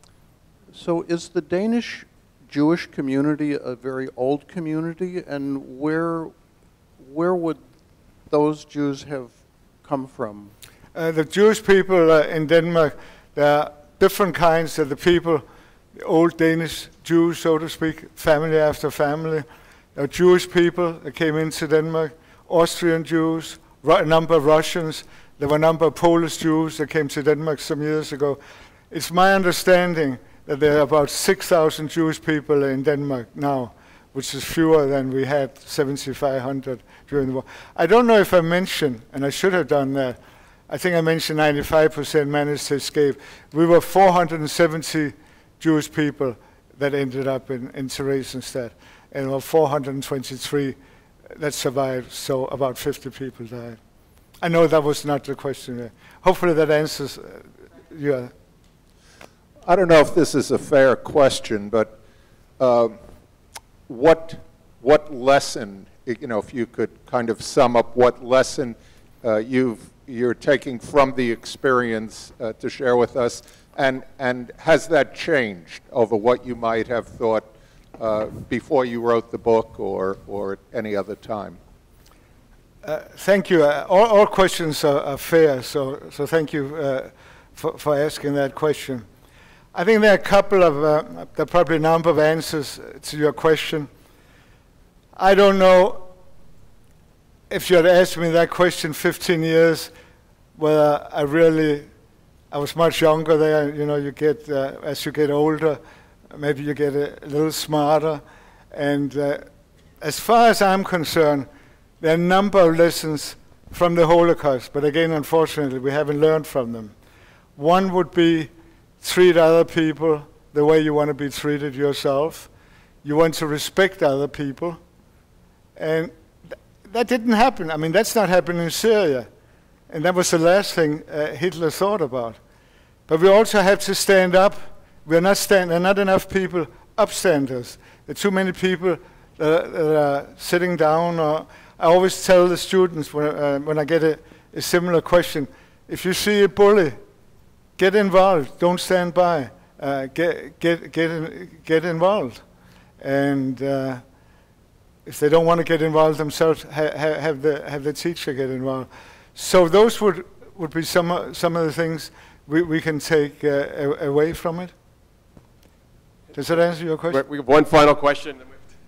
so is the Danish Jewish community a very old community, and where, where would those Jews have come from? Uh, the Jewish people uh, in Denmark, there are different kinds of the people, the old Danish Jews, so to speak, family after family. There are Jewish people that came into Denmark, Austrian Jews, a number of Russians. There were a number of Polish Jews that came to Denmark some years ago. It's my understanding that there are about six thousand Jewish people in Denmark now, which is fewer than we had seventy-five hundred during the war. I don't know if I mentioned, and I should have done that, I think I mentioned ninety-five percent managed to escape. We were four hundred seventy Jewish people that ended up in, in Theresienstadt, and there were four hundred twenty-three that survived, so about fifty people died. I know that was not the question. Hopefully that answers uh, your... I don't know if this is a fair question, but uh, what, what lesson, you know, if you could kind of sum up what lesson uh, you've, you're taking from the experience uh, to share with us, and, and has that changed over what you might have thought uh, before you wrote the book or, or at any other time? Uh, thank you. Uh, all, all questions are, are fair, so, so thank you uh, for, for asking that question. I think there are a couple of, uh, there are probably a number of answers to your question. I don't know if you had asked me that question fifteen years, whether I really, I was much younger there, you know, you get, uh, as you get older, maybe you get a, a little smarter. And uh, as far as I'm concerned, there are a number of lessons from the Holocaust, but again, unfortunately, we haven't learned from them. One would be treat other people the way you want to be treated yourself. You want to respect other people. And th that didn't happen. I mean, that's not happening in Syria. And that was the last thing uh, Hitler thought about. But we also have to stand up. We're not stand, there are not enough people upstanders. There are too many people that are, that are sitting down. Or I always tell the students when, uh, when I get a, a similar question, if you see a bully, get involved. Don't stand by. Uh, get get get in, get involved. And uh, if they don't want to get involved themselves, ha ha have the have the teacher get involved. So those would would be some uh, some of the things we we can take uh, away from it. Does that answer your question? We have one final question.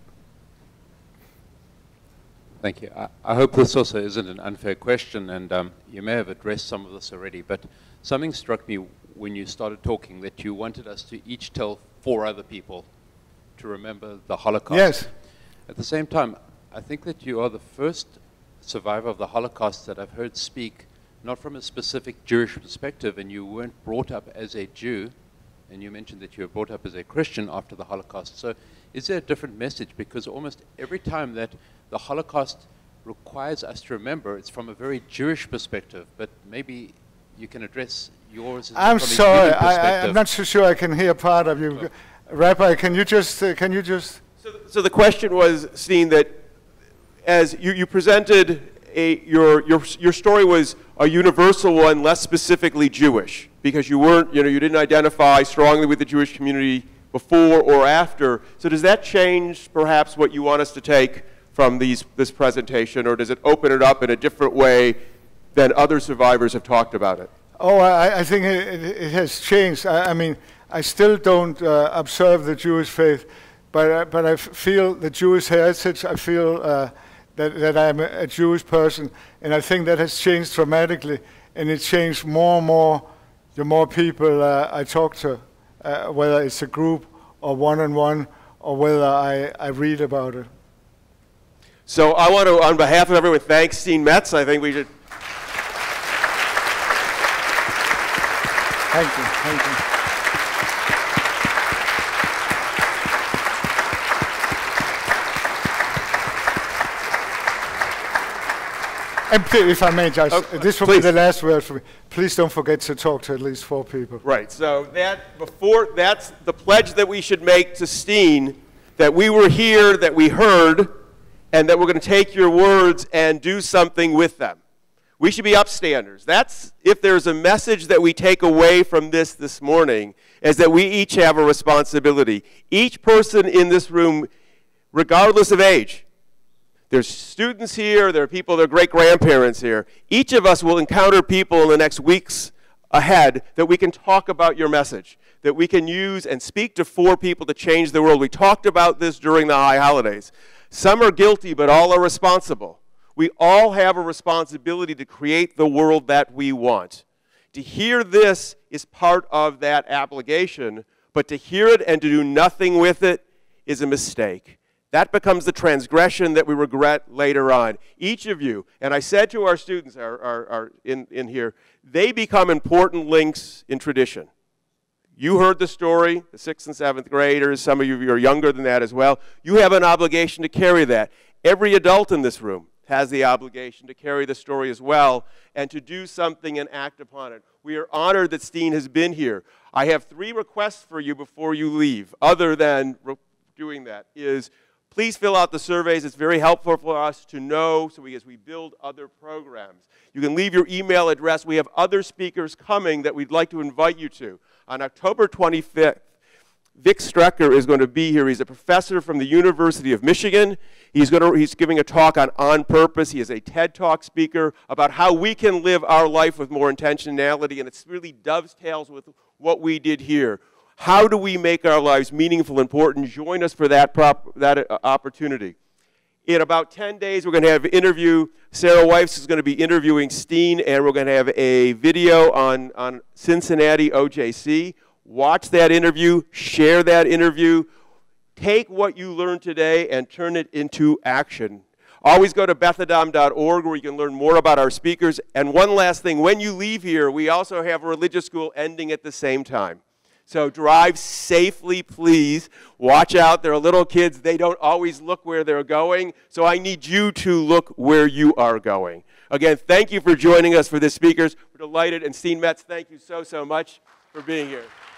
Thank you. I, I hope this also isn't an unfair question, and um, you may have addressed some of this already, but something struck me when you started talking that you wanted us to each tell four other people to remember the Holocaust. Yes. At the same time, I think that you are the first survivor of the Holocaust that I've heard speak not from a specific Jewish perspective, and you weren't brought up as a Jew, and you mentioned that you were brought up as a Christian after the Holocaust. So is there a different message? Because almost every time that the Holocaust requires us to remember, it's from a very Jewish perspective, but maybe you can address yours. I'm from sorry, a I, I'm not so sure I can hear part of you. Sure. Rabbi, can you just, uh, can you just? So, so the question was, Steen, that as you, you presented a, your, your, your story was a universal one, less specifically Jewish, because you weren't, you know, you didn't identify strongly with the Jewish community before or after. So does that change perhaps what you want us to take from these, this presentation, or does it open it up in a different way than other survivors have talked about it? Oh, I, I think it, it, it has changed. I, I mean, I still don't uh, observe the Jewish faith, but, uh, but I f feel the Jewish heritage. I feel uh, that, that I'm a, a Jewish person, and I think that has changed dramatically, and it changed more and more the more people uh, I talk to, uh, whether it's a group or one-on-one, or whether I, I read about it. So I want to, on behalf of everyone, thank Steen Metz. I think we should. Thank you, thank you. And if I may, Josh, oh, this will please. be the last word for me. Please don't forget to talk to at least four people. Right, so that before, that's the pledge that we should make to Steen, that we were here, that we heard, and that we're going to take your words and do something with them. We should be upstanders. That's, if there's a message that we take away from this this morning, is that we each have a responsibility. Each person in this room, regardless of age, there's students here, there are people, there are great-grandparents here. Each of us will encounter people in the next weeks ahead that we can talk about your message, that we can use and speak to four people to change the world. We talked about this during the high holidays. Some are guilty, but all are responsible. We all have a responsibility to create the world that we want. To hear this is part of that obligation, but to hear it and to do nothing with it is a mistake. That becomes the transgression that we regret later on. Each of you, and I said to our students are, are, are in, in here, they become important links in tradition. You heard the story, the sixth and seventh graders, some of you are younger than that as well. You have an obligation to carry that. Every adult in this room has the obligation to carry the story as well and to do something and act upon it. We are honored that Steen has been here. I have three requests for you before you leave, other than doing that, is please fill out the surveys. It's very helpful for us to know so we, as we build other programs. You can leave your email address. We have other speakers coming that we'd like to invite you to. On October twenty-fifth, Vic Strecker is going to be here. He's a professor from the University of Michigan. He's, going to, he's giving a talk on On Purpose. He is a TED Talk speaker about how we can live our life with more intentionality, and it really dovetails with what we did here. How do we make our lives meaningful and important? Join us for that, prop, that uh, opportunity. In about ten days, we're going to have an interview. Sarah Weifs is going to be interviewing Steen, and we're going to have a video on, on Cincinnati O J C. Watch that interview, share that interview, take what you learned today and turn it into action. Always go to beth adam dot org where you can learn more about our speakers. And one last thing, when you leave here, we also have a religious school ending at the same time. So drive safely, please. Watch out, there are little kids, they don't always look where they're going, so I need you to look where you are going. Again, thank you for joining us for this speakers. We're delighted, and Steen Metz, thank you so, so much for being here.